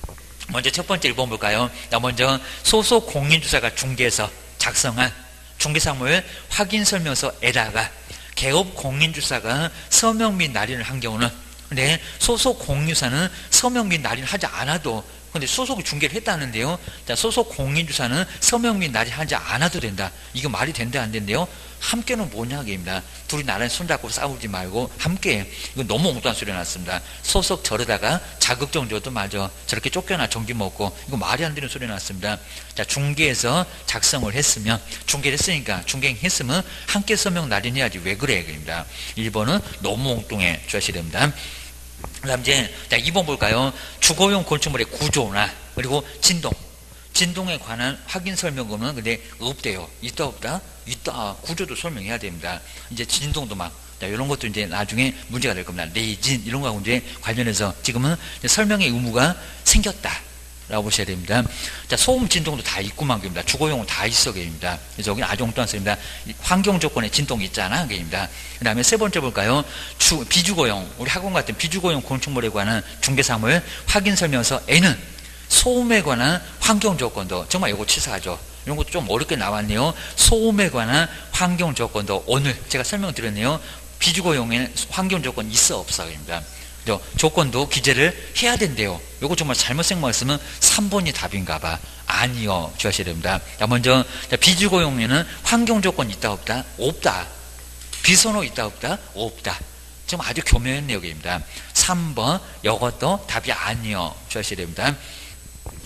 먼저 첫 번째 일 번 볼까요? 자, 먼저 소속 공인주사가 중개에서 작성한 중개사무엘 확인 설명서에다가 개업 공인주사가 서명 및 날인을 한 경우는 근데 소속 공유사는 서명 및 날인 하지 않아도 근데 소속이 중개를 했다는데요. 자, 소속 공인주사는 서명 및 날인 하지 않아도 된다. 이거 말이 된다 안 된대요? 함께는 뭐냐 입니다. 둘이 나란히 손잡고 싸우지 말고 함께. 이거 너무 엉뚱한 소리 났습니다. 소속 저러다가 자격증 줘도 맞아. 저렇게 쫓겨나 정기 먹고 이거 말이 안 되는 소리 났습니다. 자, 중개에서 작성을 했으면 중개를 했으니까 중개했으면 함께 서명 날인해야지 왜 그래 입니다. 일 번은 너무 엉뚱해 주셔야 됩니다. 그 다음 이제 자, 이 번 볼까요? 주거용 건축물의 구조나 그리고 진동 진동에 관한 확인 설명은 근데 없대요. 있다 없다? 있다. 구조도 설명해야 됩니다. 이제 진동도 막 자, 이런 것도 이제 나중에 문제가 될 겁니다. 내진 이런 거하고 이제 관련해서 지금은 설명의 의무가 생겼다. 라고 보셔야 됩니다. 자, 소음 진동도 다 있구만 겁니다. 주거용은 다 있어 겁니다. 그래서 여기는 아주 엉뚱한 소리입니다. 환경 조건에 진동이 있잖아 겁니다. 그 다음에 세 번째 볼까요? 주, 비주거용 우리 학원 같은 비주거용 건축물에 관한 중개사무엘 확인 설명서에는 소음에 관한 환경 조건도 정말 이거 치사하죠. 이런 것도 좀 어렵게 나왔네요. 소음에 관한 환경 조건도 오늘 제가 설명드렸네요. 비주거용에는 환경 조건 있어 없어 겁니다. 조건도 기재를 해야 된대요. 요거 정말 잘못 생각했으면 삼 번이 답인가 봐. 아니요. 주셔야 됩니다. 자, 먼저 비주거용에는 환경 조건 있다 없다? 없다. 비선호 있다 없다? 없다. 지금 아주 교묘한 내용입니다. 삼 번 요것도 답이 아니요. 주셔야 됩니다.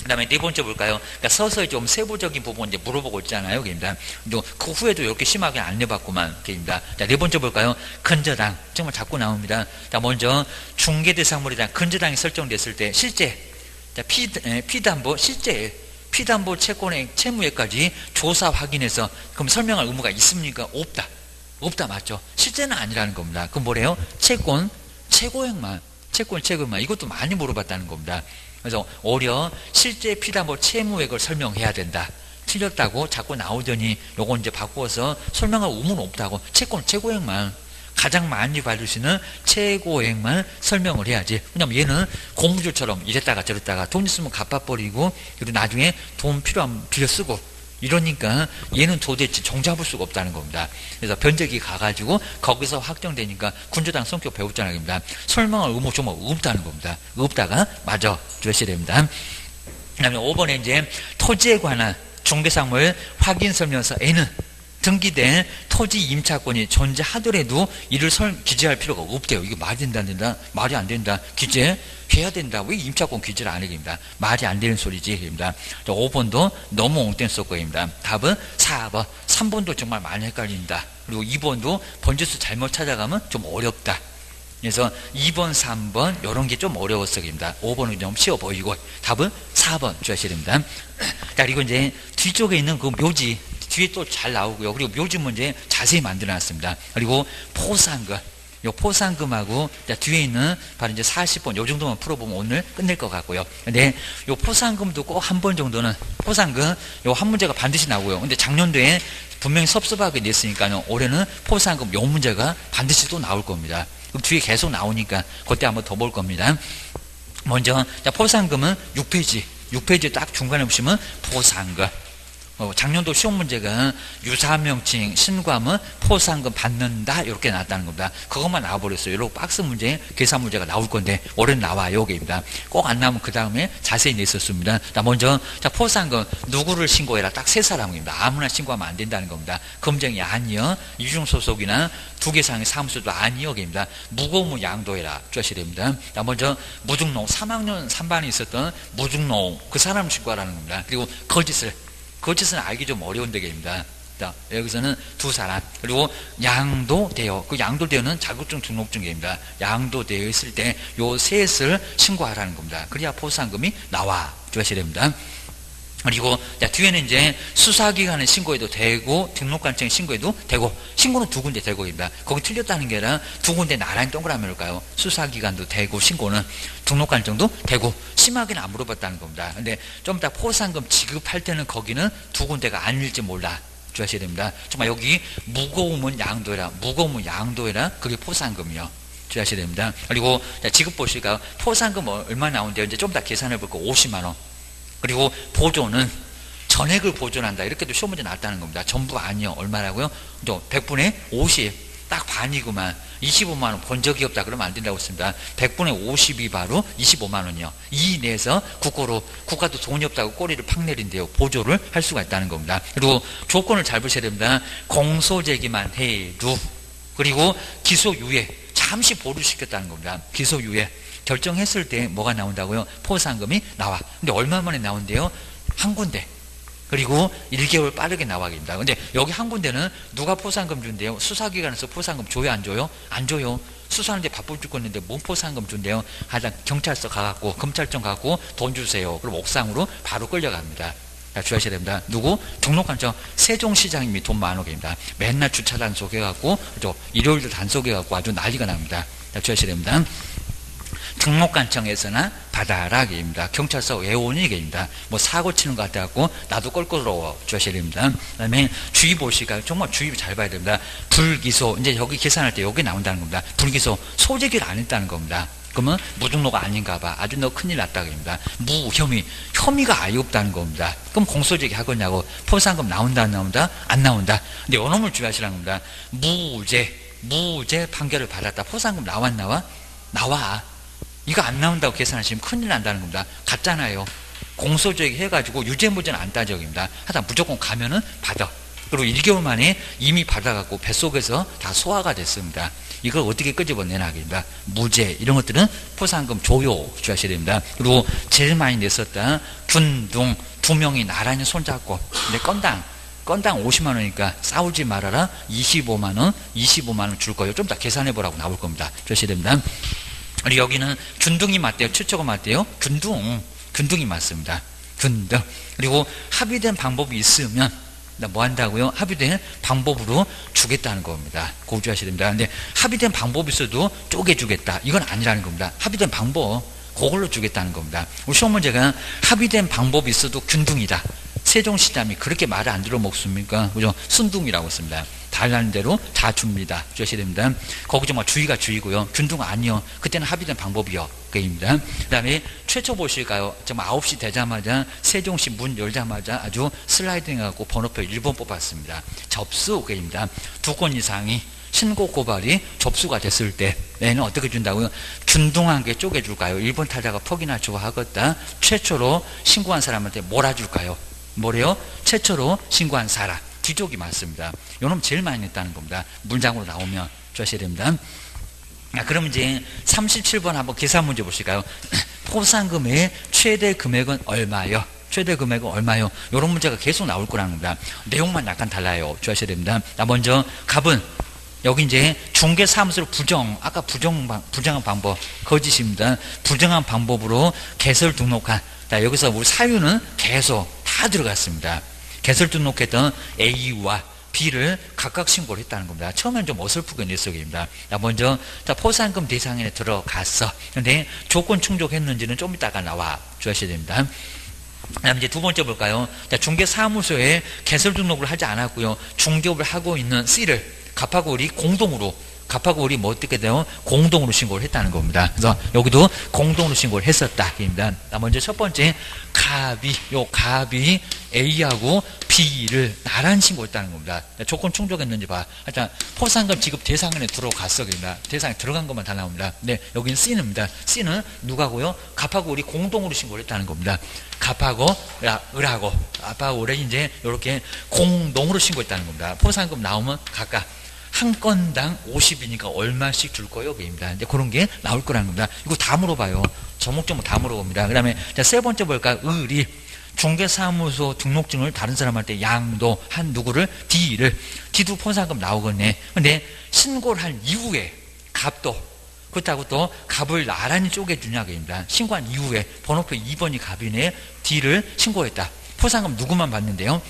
그 다음에 네 번째 볼까요? 그러니까 서서히 좀 세부적인 부분 이제 물어보고 있잖아요. 그입니다. 그 후에도 이렇게 심하게 안 내봤구만. 그입니다. 자, 네 번째 볼까요? 근저당. 정말 자꾸 나옵니다. 자, 먼저 중개대상물에 대한 근저당이 설정됐을 때 실제, 자, 피, 에, 피담보, 실제, 피담보 채권액, 채무액까지 조사 확인해서 그럼 설명할 의무가 있습니까? 없다. 없다 맞죠? 실제는 아니라는 겁니다. 그럼 뭐래요? 채권, 최고액만, 채권, 최고액만. 이것도 많이 물어봤다는 겁니다. 그래서 오히려 실제 피담보 채무액을 설명해야 된다. 틀렸다고 자꾸 나오더니 요거 이제 바꾸어서 설명할 의무는 없다고 채권 최고액만 가장 많이 받을 수 있는 최고액만 설명을 해야지. 왜냐면 얘는 고무줄처럼 이랬다가 저랬다가 돈 있으면 갚아버리고 그리고 나중에 돈 필요하면 빌려 쓰고 이러니까 얘는 도대체 종잡을 수가 없다는 겁니다. 그래서 변제기 가가지고 거기서 확정되니까 군조당 성격 배웠잖아요. 겁니다. 설명할 의무 좀 없다는 겁니다. 없다가 맞아 주셔야 됩니다. 그 다음에 오 번에 이제 토지에 관한 중개상물 확인 설명서 N은 등기된 토지 임차권이 존재하더라도 이를 설, 기재할 필요가 없대요. 이게 말이 된다 안 된다? 말이 안 된다. 기재해야 된다. 왜 임차권 기재를 안 해입니다. 말이 안 되는 소리지. 입니다. 오 번도 너무 엉뚱 썼고입니다. 답은 사 번. 삼 번도 정말 많이 헷갈린다. 그리고 이 번도 번지수 잘못 찾아가면 좀 어렵다. 그래서 이 번, 삼 번 이런 게 좀 어려웠습니다. 오 번은 좀 쉬워 보이고 답은 사 번 주셔야 됩니다. 자, 그리고 이제 뒤쪽에 있는 그 묘지 뒤에 또 잘 나오고요. 그리고 묘지 문제 자세히 만들어놨습니다. 그리고 포상금, 요 포상금하고 뒤에 있는 바로 이제 사십 번 요 정도만 풀어보면 오늘 끝낼 것 같고요. 근데 요 포상금도 꼭 한 번 정도는 포상금 요 한 문제가 반드시 나오고요. 근데 작년도에 분명히 섭섭하게 냈으니까요. 올해는 포상금 요 문제가 반드시 또 나올 겁니다. 그럼 뒤에 계속 나오니까 그때 한번 더 볼 겁니다. 먼저 자, 포상금은 육 페이지 육 페이지 딱 중간에 보시면 포상금. 어, 작년도 시험 문제가 유사명칭 신고하면 포상금 받는다 이렇게 나왔다는 겁니다. 그것만 나와버렸어요. 이런 박스 문제 계산 문제가 나올 건데 올해는 나와요. 여기입니다. 꼭 안 나오면 그 다음에 자세히 냈었습니다. 자, 먼저 자, 포상금 누구를 신고해라. 딱 세 사람입니다. 아무나 신고하면 안 된다는 겁니다. 검정이 아니요. 이중소속이나 두 개 이상의 사무소도 아니요. 여기입니다. 무고무 양도해라. 주셔야 됩니다. 자, 먼저 무등록 삼 학년 삼 반에 있었던 무등록 그 사람을 신고하라는 겁니다. 그리고 거짓을 거짓은 알기 좀 어려운 데입니다. 여기서는 두 사람. 그리고 양도되어. 그 양도되어는 자격증 등록증입니다. 양도되어 있을 때 요 셋을 신고하라는 겁니다. 그래야 포상금이 나와 주셔야 됩니다. 그리고 자, 뒤에는 이제 수사기관에 신고해도 되고 등록관청에 신고해도 되고 신고는 두 군데 되고입니다. 거기 틀렸다는 게 아니라 두 군데 나란히 동그라미일까요? 수사기관도 되고 신고는 등록관청도 되고 심하게는 안 물어봤다는 겁니다. 근데 좀 이따 포상금 지급할 때는 거기는 두 군데가 아닐지 몰라 주셔야 됩니다. 정말 여기 무고우면 양도해라 무고우면 양도해라 그게 포상금이요. 주셔야 됩니다. 그리고 자, 지급 보시니까 포상금 얼마 나오는데요. 이제 좀 더 계산해 볼까 오십만 원. 그리고 보조는 전액을 보존한다. 이렇게도 시험 문제 나왔다는 겁니다. 전부 아니요. 얼마라고요? 백 분의 오십. 딱 반이구만. 이십오만 원 본 적이 없다. 그러면 안 된다고 했습니다. 백 분의 오십이 바로 이십오만 원이요. 이 내에서 국고로, 국가도 돈이 없다고 꼬리를 팍 내린대요. 보조를 할 수가 있다는 겁니다. 그리고 조건을 잘 보셔야 됩니다. 공소제기만 해도. 그리고 기소유예. 잠시 보류시켰다는 겁니다. 기소유예. 결정했을 때 뭐가 나온다고요? 포상금이 나와. 근데 얼마 만에 나온대요? 한 군데. 그리고 일 개월 빠르게 나와야됩니다. 근데 여기 한 군데는 누가 포상금 준대요? 수사기관에서 포상금 줘요? 안 줘요? 안 줘요. 수사하는데 바쁠 죽고 있는데 뭔 포상금 준대요? 하여튼 경찰서 가갖고 검찰청 가갖고 돈 주세요. 그럼 옥상으로 바로 끌려갑니다. 자, 주의하셔야 됩니다. 누구? 등록관청 세종시장님이 돈 만 원입니다. 맨날 주차 단속해갖고 그죠? 일요일도 단속해갖고 아주 난리가 납니다. 자, 주의하셔야 됩니다. 등록관청에서나 받아라 입니다. 경찰서 외원이 입니다. 뭐 사고 치는 것 같아갖고 나도 껄끄러워 주셔야 됩니다. 그 다음에 주의 보시니까 정말 주의 잘 봐야 됩니다. 불기소 이제 여기 계산할 때 여기 나온다는 겁니다. 불기소 소재기를 안 했다는 겁니다. 그러면 무등록가 아닌가 봐. 아주 너 큰일 났다고 합니다. 무혐의 혐의가 아예 없다는 겁니다. 그럼 공소제기 하겠냐고. 포상금 나온다 안 나온다? 안 나온다. 근데 요놈을 주의하시라는 겁니다. 무죄 무죄 판결을 받았다. 포상금 나와 안 나와? 나와. 이거 안 나온다고 계산하시면 큰일 난다는 겁니다. 갔잖아요. 공소제기 해가지고 유죄무죄는 안 따져입니다. 하여튼 무조건 가면은 받아. 그리고 일 개월 만에 이미 받아갖고 뱃속에서 다 소화가 됐습니다. 이걸 어떻게 끄집어내나입니다. 무죄 이런 것들은 포상금 조요 주셔야 됩니다. 그리고 제일 많이 냈었다 균등 두 명이 나란히 손잡고 근데 건당 건당 오십만 원이니까 싸우지 말아라. 이십오만 원, 이십오만 원 줄 거예요. 좀 더 계산해 보라고 나올 겁니다. 주셔야 됩니다. 그리고 여기는 균등이 맞대요. 최초가 맞대요. 균등, 균등이 맞습니다. 균등. 그리고 합의된 방법이 있으면 뭐 한다고요? 합의된 방법으로 주겠다는 겁니다. 고주하셔야 됩니다. 근데 합의된 방법이 있어도 쪼개주겠다. 이건 아니라는 겁니다. 합의된 방법, 그걸로 주겠다는 겁니다. 우리 시험 문제가 합의된 방법이 있어도 균등이다. 세종시장이 그렇게 말을 안 들어먹습니까? 그죠? 순둥이라고 했습니다. 달라는 대로 다 줍니다. 주셔야 됩니다. 거기서 뭐 주의가 주의고요. 균등 아니요. 그때는 합의된 방법이요. 그입니다. 그 다음에 최초 보실까요? 정말 아홉 시 되자마자 세종시 문 열자마자 아주 슬라이딩 해갖고 번호표 일 번 뽑았습니다. 접수, 그입니다. 두 건 이상이 신고 고발이 접수가 됐을 때에는 어떻게 준다고요? 균등한 게 쪼개줄까요? 일 번 타자가 퍽이나 좋아하겠다. 최초로 신고한 사람한테 몰아줄까요? 뭐래요? 최초로 신고한 사람. 뒤쪽이 맞습니다. 요놈 제일 많이 냈다는 겁니다. 문장으로 나오면 주셔야 됩니다. 아, 그럼 이제 삼십칠 번 한번 계산 문제 보실까요? 포상금의 최대 금액은 얼마요? 최대 금액은 얼마요? 이런 문제가 계속 나올 거라는 겁니다. 내용만 약간 달라요. 주셔야 됩니다. 자, 먼저 갑은 여기 이제 중개사무소로 부정, 아까 부정, 부정한 방법, 거짓입니다. 부정한 방법으로 개설 등록한, 자, 여기서 우리 사유는 계속 다 들어갔습니다. 개설 등록했던 A와 B를 각각 신고를 했다는 겁니다. 처음엔 좀 어설프게 냈어입니다. 먼저 자, 포상금 대상에 들어갔어. 근데 조건 충족했는지는 좀 이따가 나와 주셔야 됩니다. 그다음 이제 두 번째 볼까요? 자, 중개사무소에 개설 등록을 하지 않았고요. 중개업을 하고 있는 C를 갑하고 을이 공동으로 갑하고 을이 뭐 어떻게 돼요? 공동으로 신고를 했다는 겁니다. 그래서 여기도 공동으로 신고를 했었다. 입니다. 먼저 첫 번째 갑이 요 갑이 A하고 B를 나란히 신고했다는 겁니다. 조건 충족했는지 봐. 하여튼 포상금 지급 대상에 들어갔어. 그입니다. 대상에 들어간 것만 다 나옵니다. 근데 여기는 C입니다. C는 누가고요? 갑하고 을이 공동으로 신고를 했다는 겁니다. 갑하고 을하고 갑하고 을이 이제 이렇게 공동으로 신고했다는 겁니다. 포상금 나오면 각각 한 건당 오십이니까 얼마씩 줄 거예요? 그입니다. 이제 그런 게 나올 거라는 겁니다. 이거 다 물어봐요. 전목적으로 다 물어봅니다. 그 다음에 세 번째 볼까요? 을이 중개사무소 등록증을 다른 사람한테 양도한 누구를? D를. D도 포상금 나오겠네. 근데 신고를 한 이후에 갑도 그렇다고 또 갑을 나란히 쪼개주냐 그입니다. 신고한 이후에 번호표 이 번이 갑이네. D를 신고했다. 포상금 누구만 받는데요?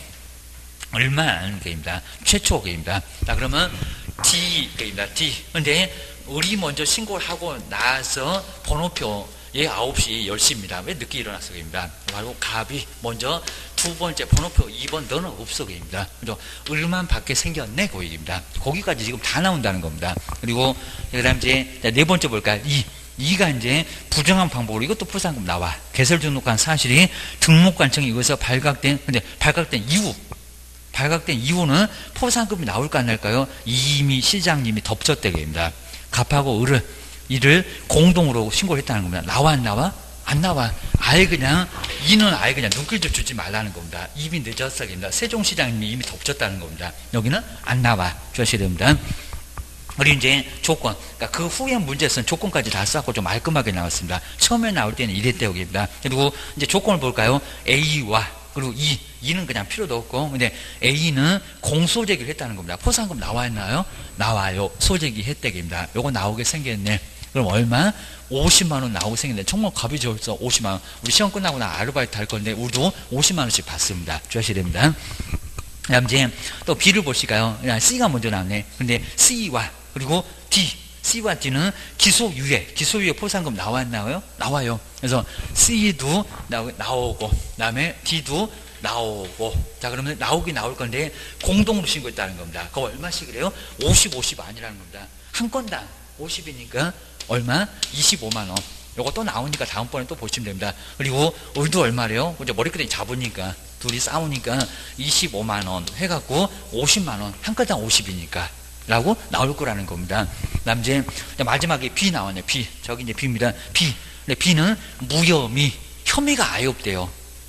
얼마는 게입니다. 최초 게입니다. 자, 그러면 D 게입니다. D. 근데 을이 먼저 신고를 하고 나서 번호표 예 아홉 시 열 시입니다. 왜 늦게 일어났어 게입니다. 바로 갑이 먼저 두 번째 번호표 이 번 너는 없어 게입니다. 그죠? 을만 받게 생겼네 고입니다. 거기까지 지금 다 나온다는 겁니다. 그리고 그다음 이제 네 번째 볼까요? 이. 이가 이제 부정한 방법으로 이것도 포상금 나와. 개설 등록한 사실이 등록관청이 이것에서 발각된 근데 발각된 이후 발각된 이후는 포상금이 나올까 안 날까요? 이미 시장님이 덮쳤대입니다. 갑하고 을을 이를 공동으로 신고를 했다는 겁니다. 나와 안 나와? 안 나와. 아예 그냥 이는 아예 그냥 눈길도 주지 말라는 겁니다. 이미 늦었어입니다. 세종시장님이 이미 덮쳤다는 겁니다. 여기는 안 나와 주셔야 됩니다. 그리고 이제 조건, 그러니까 그 후에 문제에서는 조건까지 다 쌓고 좀 말끔하게 나왔습니다. 처음에 나올 때는 이랬대요, 입니다. 그리고 이제 조건을 볼까요? A와 그리고 E, E는 그냥 필요도 없고, 근데 A는 공소제기를 했다는 겁니다. 포상금 나와 있나요? 나와요. 소제기 혜택입니다. 요거 나오게 생겼네. 그럼 얼마? 오십만 원 나오게 생겼네. 정말 값이 좋았어. 오십만 원. 우리 시험 끝나고 나 아르바이트 할 건데, 우리도 오십만 원씩 받습니다. 주셔야 됩니다. 그 다음 이제 또 B를 보실까요? C가 먼저 나왔네. 근데 C와 그리고 D, C와 D는 기소유예, 기소유예 포상금 나왔나요? 나와요. 그래서 C도 나오고, 그 다음에 D도 나오고, 자, 그러면 나오긴 나올 건데, 공동으로 신고했다는 겁니다. 그거 얼마씩이래요? 오십, 오십 아니라는 겁니다. 한 건당 오십이니까 얼마? 이십오만 원. 요거 또 나오니까 다음번에 또 보시면 됩니다. 그리고 을도 얼마래요? 이제 머리끄댕이 잡으니까, 둘이 싸우니까 이십오만 원 해갖고 오십만 원, 한 건당 오십이니까. 라고 나올 거라는 겁니다. 그 다음 이제 마지막에 B 나왔네. B. 저기 이제 B입니다. B. 근데 B는 무혐의, 혐의가 아예 없대요.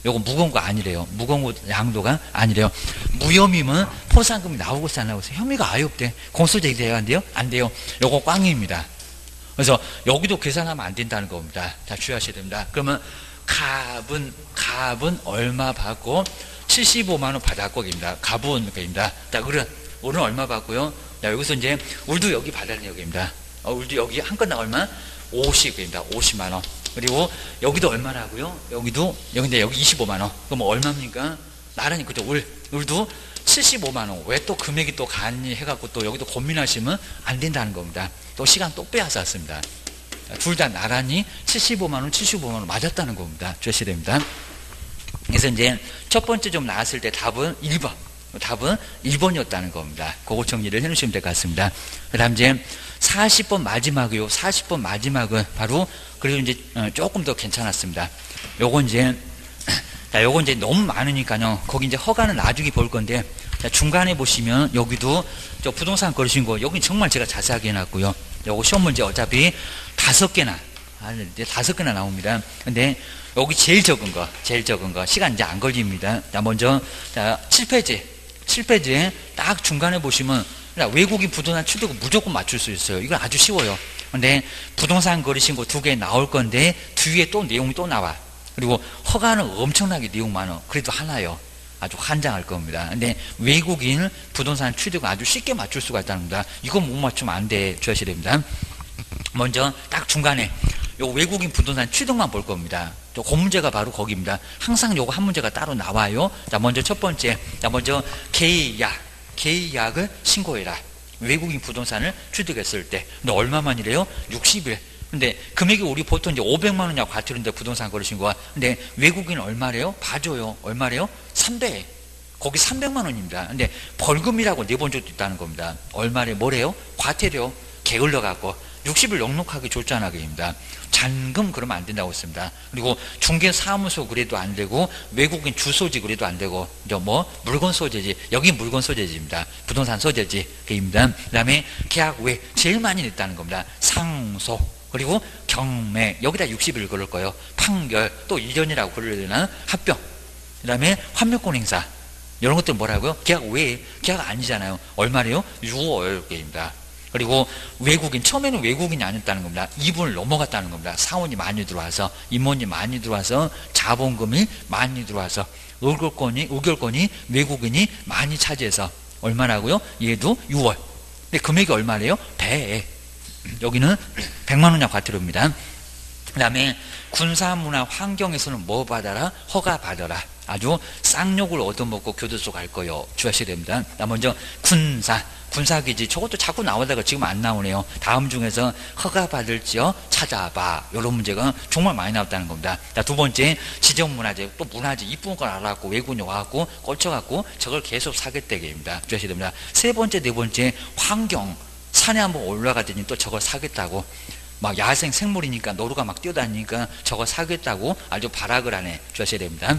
요거 무거운 거 아니래요. 무거운 거 양도가 아니래요. 무혐의면 포상금이 나오고서 안 나오고서 혐의가 아예 없대. 공소제기 돼야 안 돼요? 안 돼요. 요거 꽝입니다. 그래서 여기도 계산하면 안 된다는 겁니다. 자, 주의하셔야 됩니다. 그러면 갑은 갑은 얼마 받고 칠십오만 원 받았고 입니다. 갑은 입니다. 자, 그럼 우리는 얼마 받고요? 자, 여기서 이제 우리도 여기 받아야 여기입니다. 어, 우리도 여기 한 건당 얼마? 오십입니다. 오십만 원. 그리고 여기도 얼마라고요? 여기도 여기인데 여기 이십오만 원. 그럼 얼마입니까? 나란히 그죠? 울 울도 칠십오만 원. 왜 또 금액이 또 간이 해갖고 또 여기도 고민하시면 안 된다는 겁니다. 또 시간 또 빼앗아 왔습니다. 둘 다 나란히 칠십오만 원, 칠십오만 원 맞았다는 겁니다. 주셔야 됩니다. 그래서 이제 첫 번째 좀 나왔을 때 답은 일 번. 답은 일 번이었다는 겁니다. 그거 정리를 해놓으시면 될 것 같습니다. 그 다음 이제 사십 번 마지막이요. 사십 번 마지막은 바로, 그리고 이제 조금 더 괜찮았습니다. 요건 이제, 자, 요건 이제 너무 많으니까요. 거기 이제 허가는 나중에 볼 건데, 자, 중간에 보시면 여기도 저 부동산 거르신 거, 여기 정말 제가 자세하게 해놨고요. 요거 시험 문제 어차피 다섯 개나, 아, 이제 다섯 개나 나옵니다. 근데 여기 제일 적은 거, 제일 적은 거, 시간 이제 안 걸립니다. 자, 먼저, 자, 칠 페이지. 칠 페이지에 딱 중간에 보시면 외국인 부동산 취득은 무조건 맞출 수 있어요. 이건 아주 쉬워요. 근데 부동산 거르신 거 두 개 나올 건데 뒤에 또 내용이 또 나와. 그리고 허가는 엄청나게 내용 많아. 그래도 하나요. 아주 환장할 겁니다. 근데 외국인 부동산 취득은 아주 쉽게 맞출 수가 있다는 겁니다. 이건 못 맞추면 안 돼. 주셔야 됩니다. 먼저 딱 중간에 요 외국인 부동산 취득만 볼 겁니다. 그 문제가 바로 거기입니다. 항상 요거 한 문제가 따로 나와요. 자, 먼저 첫 번째. 자, 먼저 계약. 계약을 신고해라. 외국인 부동산을 취득했을 때. 근데 얼마만이래요? 육십 일. 근데 금액이 우리 보통 이제 오백만 원이냐고 같은데 부동산 거르신 거야. 근데 외국인 얼마래요? 봐줘요. 얼마래요? 삼백. 거기 삼백만 원입니다. 근데 벌금이라고 내본 적도 있다는 겁니다. 얼마래? 뭐래요? 과태료. 게을러갖고. 육십 일 넉넉하게 줬잖아, 그입니다. 잔금 그러면 안 된다고 했습니다. 그리고 중개사무소 그래도 안 되고, 외국인 주소지 그래도 안 되고, 이제 뭐, 물건 소재지. 여기 물건 소재지입니다. 부동산 소재지. 그입니다. 그 다음에 계약 외, 제일 많이 냈다는 겁니다. 상소. 그리고 경매. 여기다 육십 일 그럴 거예요. 판결. 또 일 년이라고 그러려야 되나? 합병. 그 다음에 환멸권 행사. 이런 것들 뭐라고요? 계약 외. 계약 아니잖아요. 얼마래요? 유월 개입니다. 그리고 외국인, 처음에는 외국인이 아니었다는 겁니다. 이 분을 넘어갔다는 겁니다. 사원이 많이 들어와서, 임원이 많이 들어와서, 자본금이 많이 들어와서, 의결권이, 의결권이 외국인이 많이 차지해서, 얼마라고요? 얘도 유월. 근데 금액이 얼마래요? 백. 여기는 백만 원이나 과태료입니다. 그 다음에 군사문화 환경에서는 뭐 받아라? 허가 받아라. 아주 쌍욕을 얻어먹고 교도소 갈 거요. 주의하셔야 됩니다. 먼저 군사. 군사기지. 저것도 자꾸 나오다가 지금 안 나오네요. 다음 중에서 허가 받을지요? 찾아봐. 이런 문제가 정말 많이 나왔다는 겁니다. 자, 두 번째, 지정문화재. 또 문화재. 이쁜 걸 알아갖고 외국인이 와갖고 꽂혀갖고 저걸 계속 사겠다기입니다. 주의하셔야 됩니다. 세 번째, 네 번째, 환경. 산에 한번 올라가더니 또 저걸 사겠다고. 막 야생 생물이니까 노루가 막 뛰어다니니까 저거 사겠다고 아주 발악을 하네. 주의하셔야 됩니다.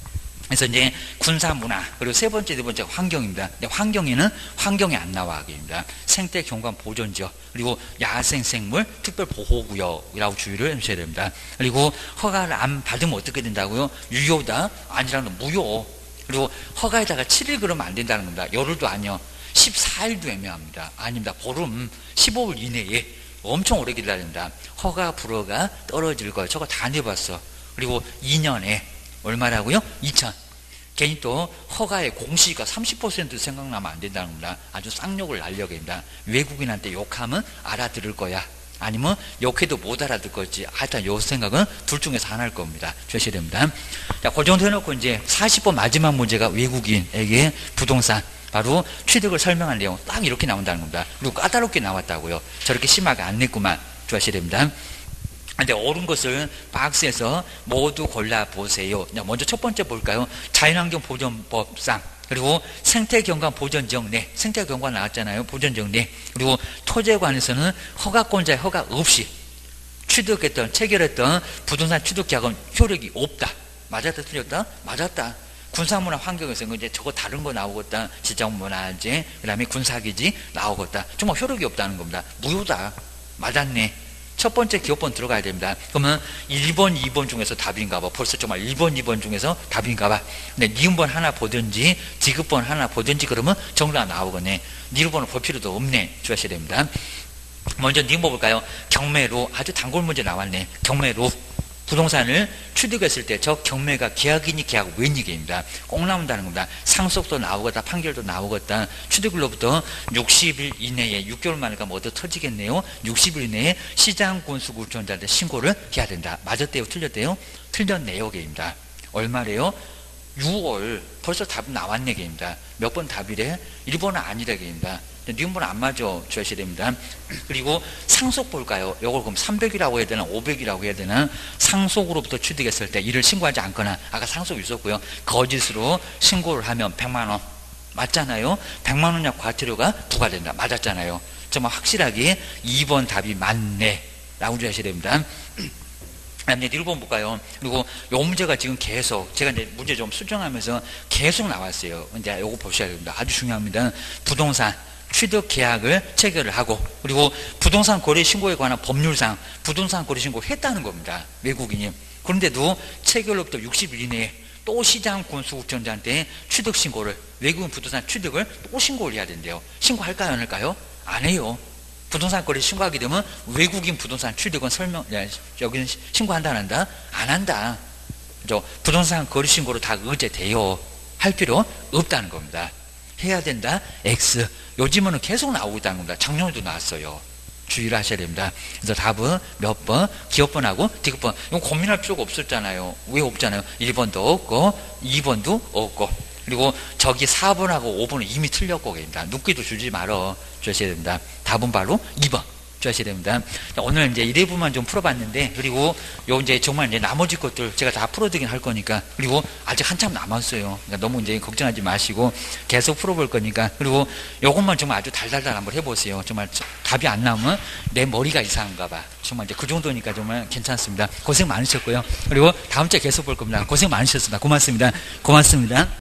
그래서 이제 군사 문화, 그리고 세 번째, 네 번째 환경입니다. 근데 환경에는 환경이 안 나와. 입니다. 생태 경관 보존지역, 그리고 야생 생물 특별 보호구역이라고 주의를 해주셔야 됩니다. 그리고 허가를 안 받으면 어떻게 된다고요? 유효다? 아니라는 무효. 그리고 허가에다가 칠 일 그러면 안 된다는 겁니다. 열흘도 아니요. 십사 일도 애매합니다. 아닙니다. 보름 십오 일 이내에 엄청 오래 기다려야 됩니다. 허가 불허가 떨어질 거예요. 저거 다 내봤어. 그리고 이 년에 얼마라고요? 이천. 괜히 또 허가의 공시가 삼십 퍼센트 생각나면 안 된다는 겁니다. 아주 쌍욕을 날려고 합니다. 외국인한테 욕하면 알아들을 거야. 아니면 욕해도 못 알아들 거지. 하여튼 요 생각은 둘 중에서 하나일 겁니다. 주셔야 됩니다. 자, 그 정도 해놓고 이제 사십 번 마지막 문제가 외국인에게 부동산 바로 취득을 설명한 내용 딱 이렇게 나온다는 겁니다. 그리고 까다롭게 나왔다고요. 저렇게 심하게 안 냈구만. 주셔야 됩니다. 근데 옳은 것을 박스에서 모두 골라보세요. 먼저 첫 번째 볼까요? 자연환경 보존법상, 그리고 생태경관 보존지역 내, 생태경관 나왔잖아요. 보존지역 내. 그리고 토지관에서는 허가권자의 허가 없이 취득했던, 체결했던 부동산 취득계약은 효력이 없다. 맞았다, 틀렸다? 맞았다. 군사문화 환경에서는 이제 저거 다른 거 나오겠다. 지정문화재, 그 다음에 군사기지 나오겠다. 정말 효력이 없다는 겁니다. 무효다. 맞았네. 첫 번째 기호번 들어가야 됩니다. 그러면 일 번, 이 번 중에서 답인가 봐. 벌써 정말 일 번, 이 번 중에서 답인가 봐. 근데 니은번 하나 보든지 디귿번 하나 보든지 그러면 정답 나오겠네. 니은번을 볼 필요도 없네. 주하셔야 됩니다. 먼저 니은 볼까요? 경매로 아주 단골 문제 나왔네. 경매로 부동산을 취득했을 때 저 경매가 계약이니 계약 외니게입니다. 꼭 나온다는 겁니다. 상속도 나오겠다, 판결도 나오겠다. 취득일로부터 육십 일 이내에 육 개월 만에 가면 얻어 터지겠네요. 육십 일 이내에 시장 군수 구청장한테 신고를 해야 된다. 맞았대요, 틀렸대요? 틀렸네요, 게입니다. 얼마래요? 유월. 벌써 답 나왔네, 게입니다. 몇 번 답이래? 일 번은 아니라, 게입니다. 니은번은 안 맞아 주셔야 됩니다. 그리고 상속 볼까요? 요걸 그럼 삼백이라고 해야 되나 오백이라고 해야 되나? 상속으로부터 취득했을 때 이를 신고하지 않거나, 아까 상속이 있었고요, 거짓으로 신고를 하면 백만 원 맞잖아요. 백만 원약 과태료가 부과된다. 맞았잖아요. 정말 확실하게 이 번 답이 맞네 라고 주셔야 됩니다. 이제 일 번 볼까요? 그리고 요 문제가 지금 계속 제가 이제 문제 좀 수정하면서 계속 나왔어요. 이제 요거 보셔야 됩니다. 아주 중요합니다. 부동산 취득 계약을 체결을 하고, 그리고 부동산 거래 신고에 관한 법률상 부동산 거래 신고를 했다는 겁니다. 외국인이. 그런데도 체결로부터 육십 일 이내에 또 시장 군수구청장한테 취득 신고를, 외국인 부동산 취득을 또 신고를 해야 된대요. 신고할까요, 안 할까요? 안 해요. 부동산 거래 신고하게 되면 외국인 부동산 취득은 설명, 여기는 신고한다 안 한다? 안 한다. 저 부동산 거래 신고로 다 의제돼요. 할 필요 없다는 겁니다. 해야 된다. X. 요즘은 계속 나오고 있다는 겁니다. 작년에도 나왔어요. 주의를 하셔야 됩니다. 그래서 답은 몇 번? 기업번하고 디귿번. 이건 고민할 필요가 없었잖아요. 왜 없잖아요. 일 번도 없고 이 번도 없고, 그리고 저기 사 번하고 오 번은 이미 틀렸고 계십니다. 눕기도 주지 말어 주셔야 됩니다. 답은 바로 이 번 주셔야 됩니다. 오늘 이제 일 회분만 좀 풀어봤는데, 그리고 요 이제 정말 이제 나머지 것들 제가 다 풀어드긴 할 거니까, 그리고 아직 한참 남았어요. 그러니까 너무 이제 걱정하지 마시고 계속 풀어볼 거니까, 그리고 요것만 정말 아주 달달달 한번 해보세요. 정말 답이 안 나오면 내 머리가 이상한가 봐. 정말 이제 그 정도니까 정말 괜찮습니다. 고생 많으셨고요. 그리고 다음 주에 계속 볼 겁니다. 고생 많으셨습니다. 고맙습니다. 고맙습니다.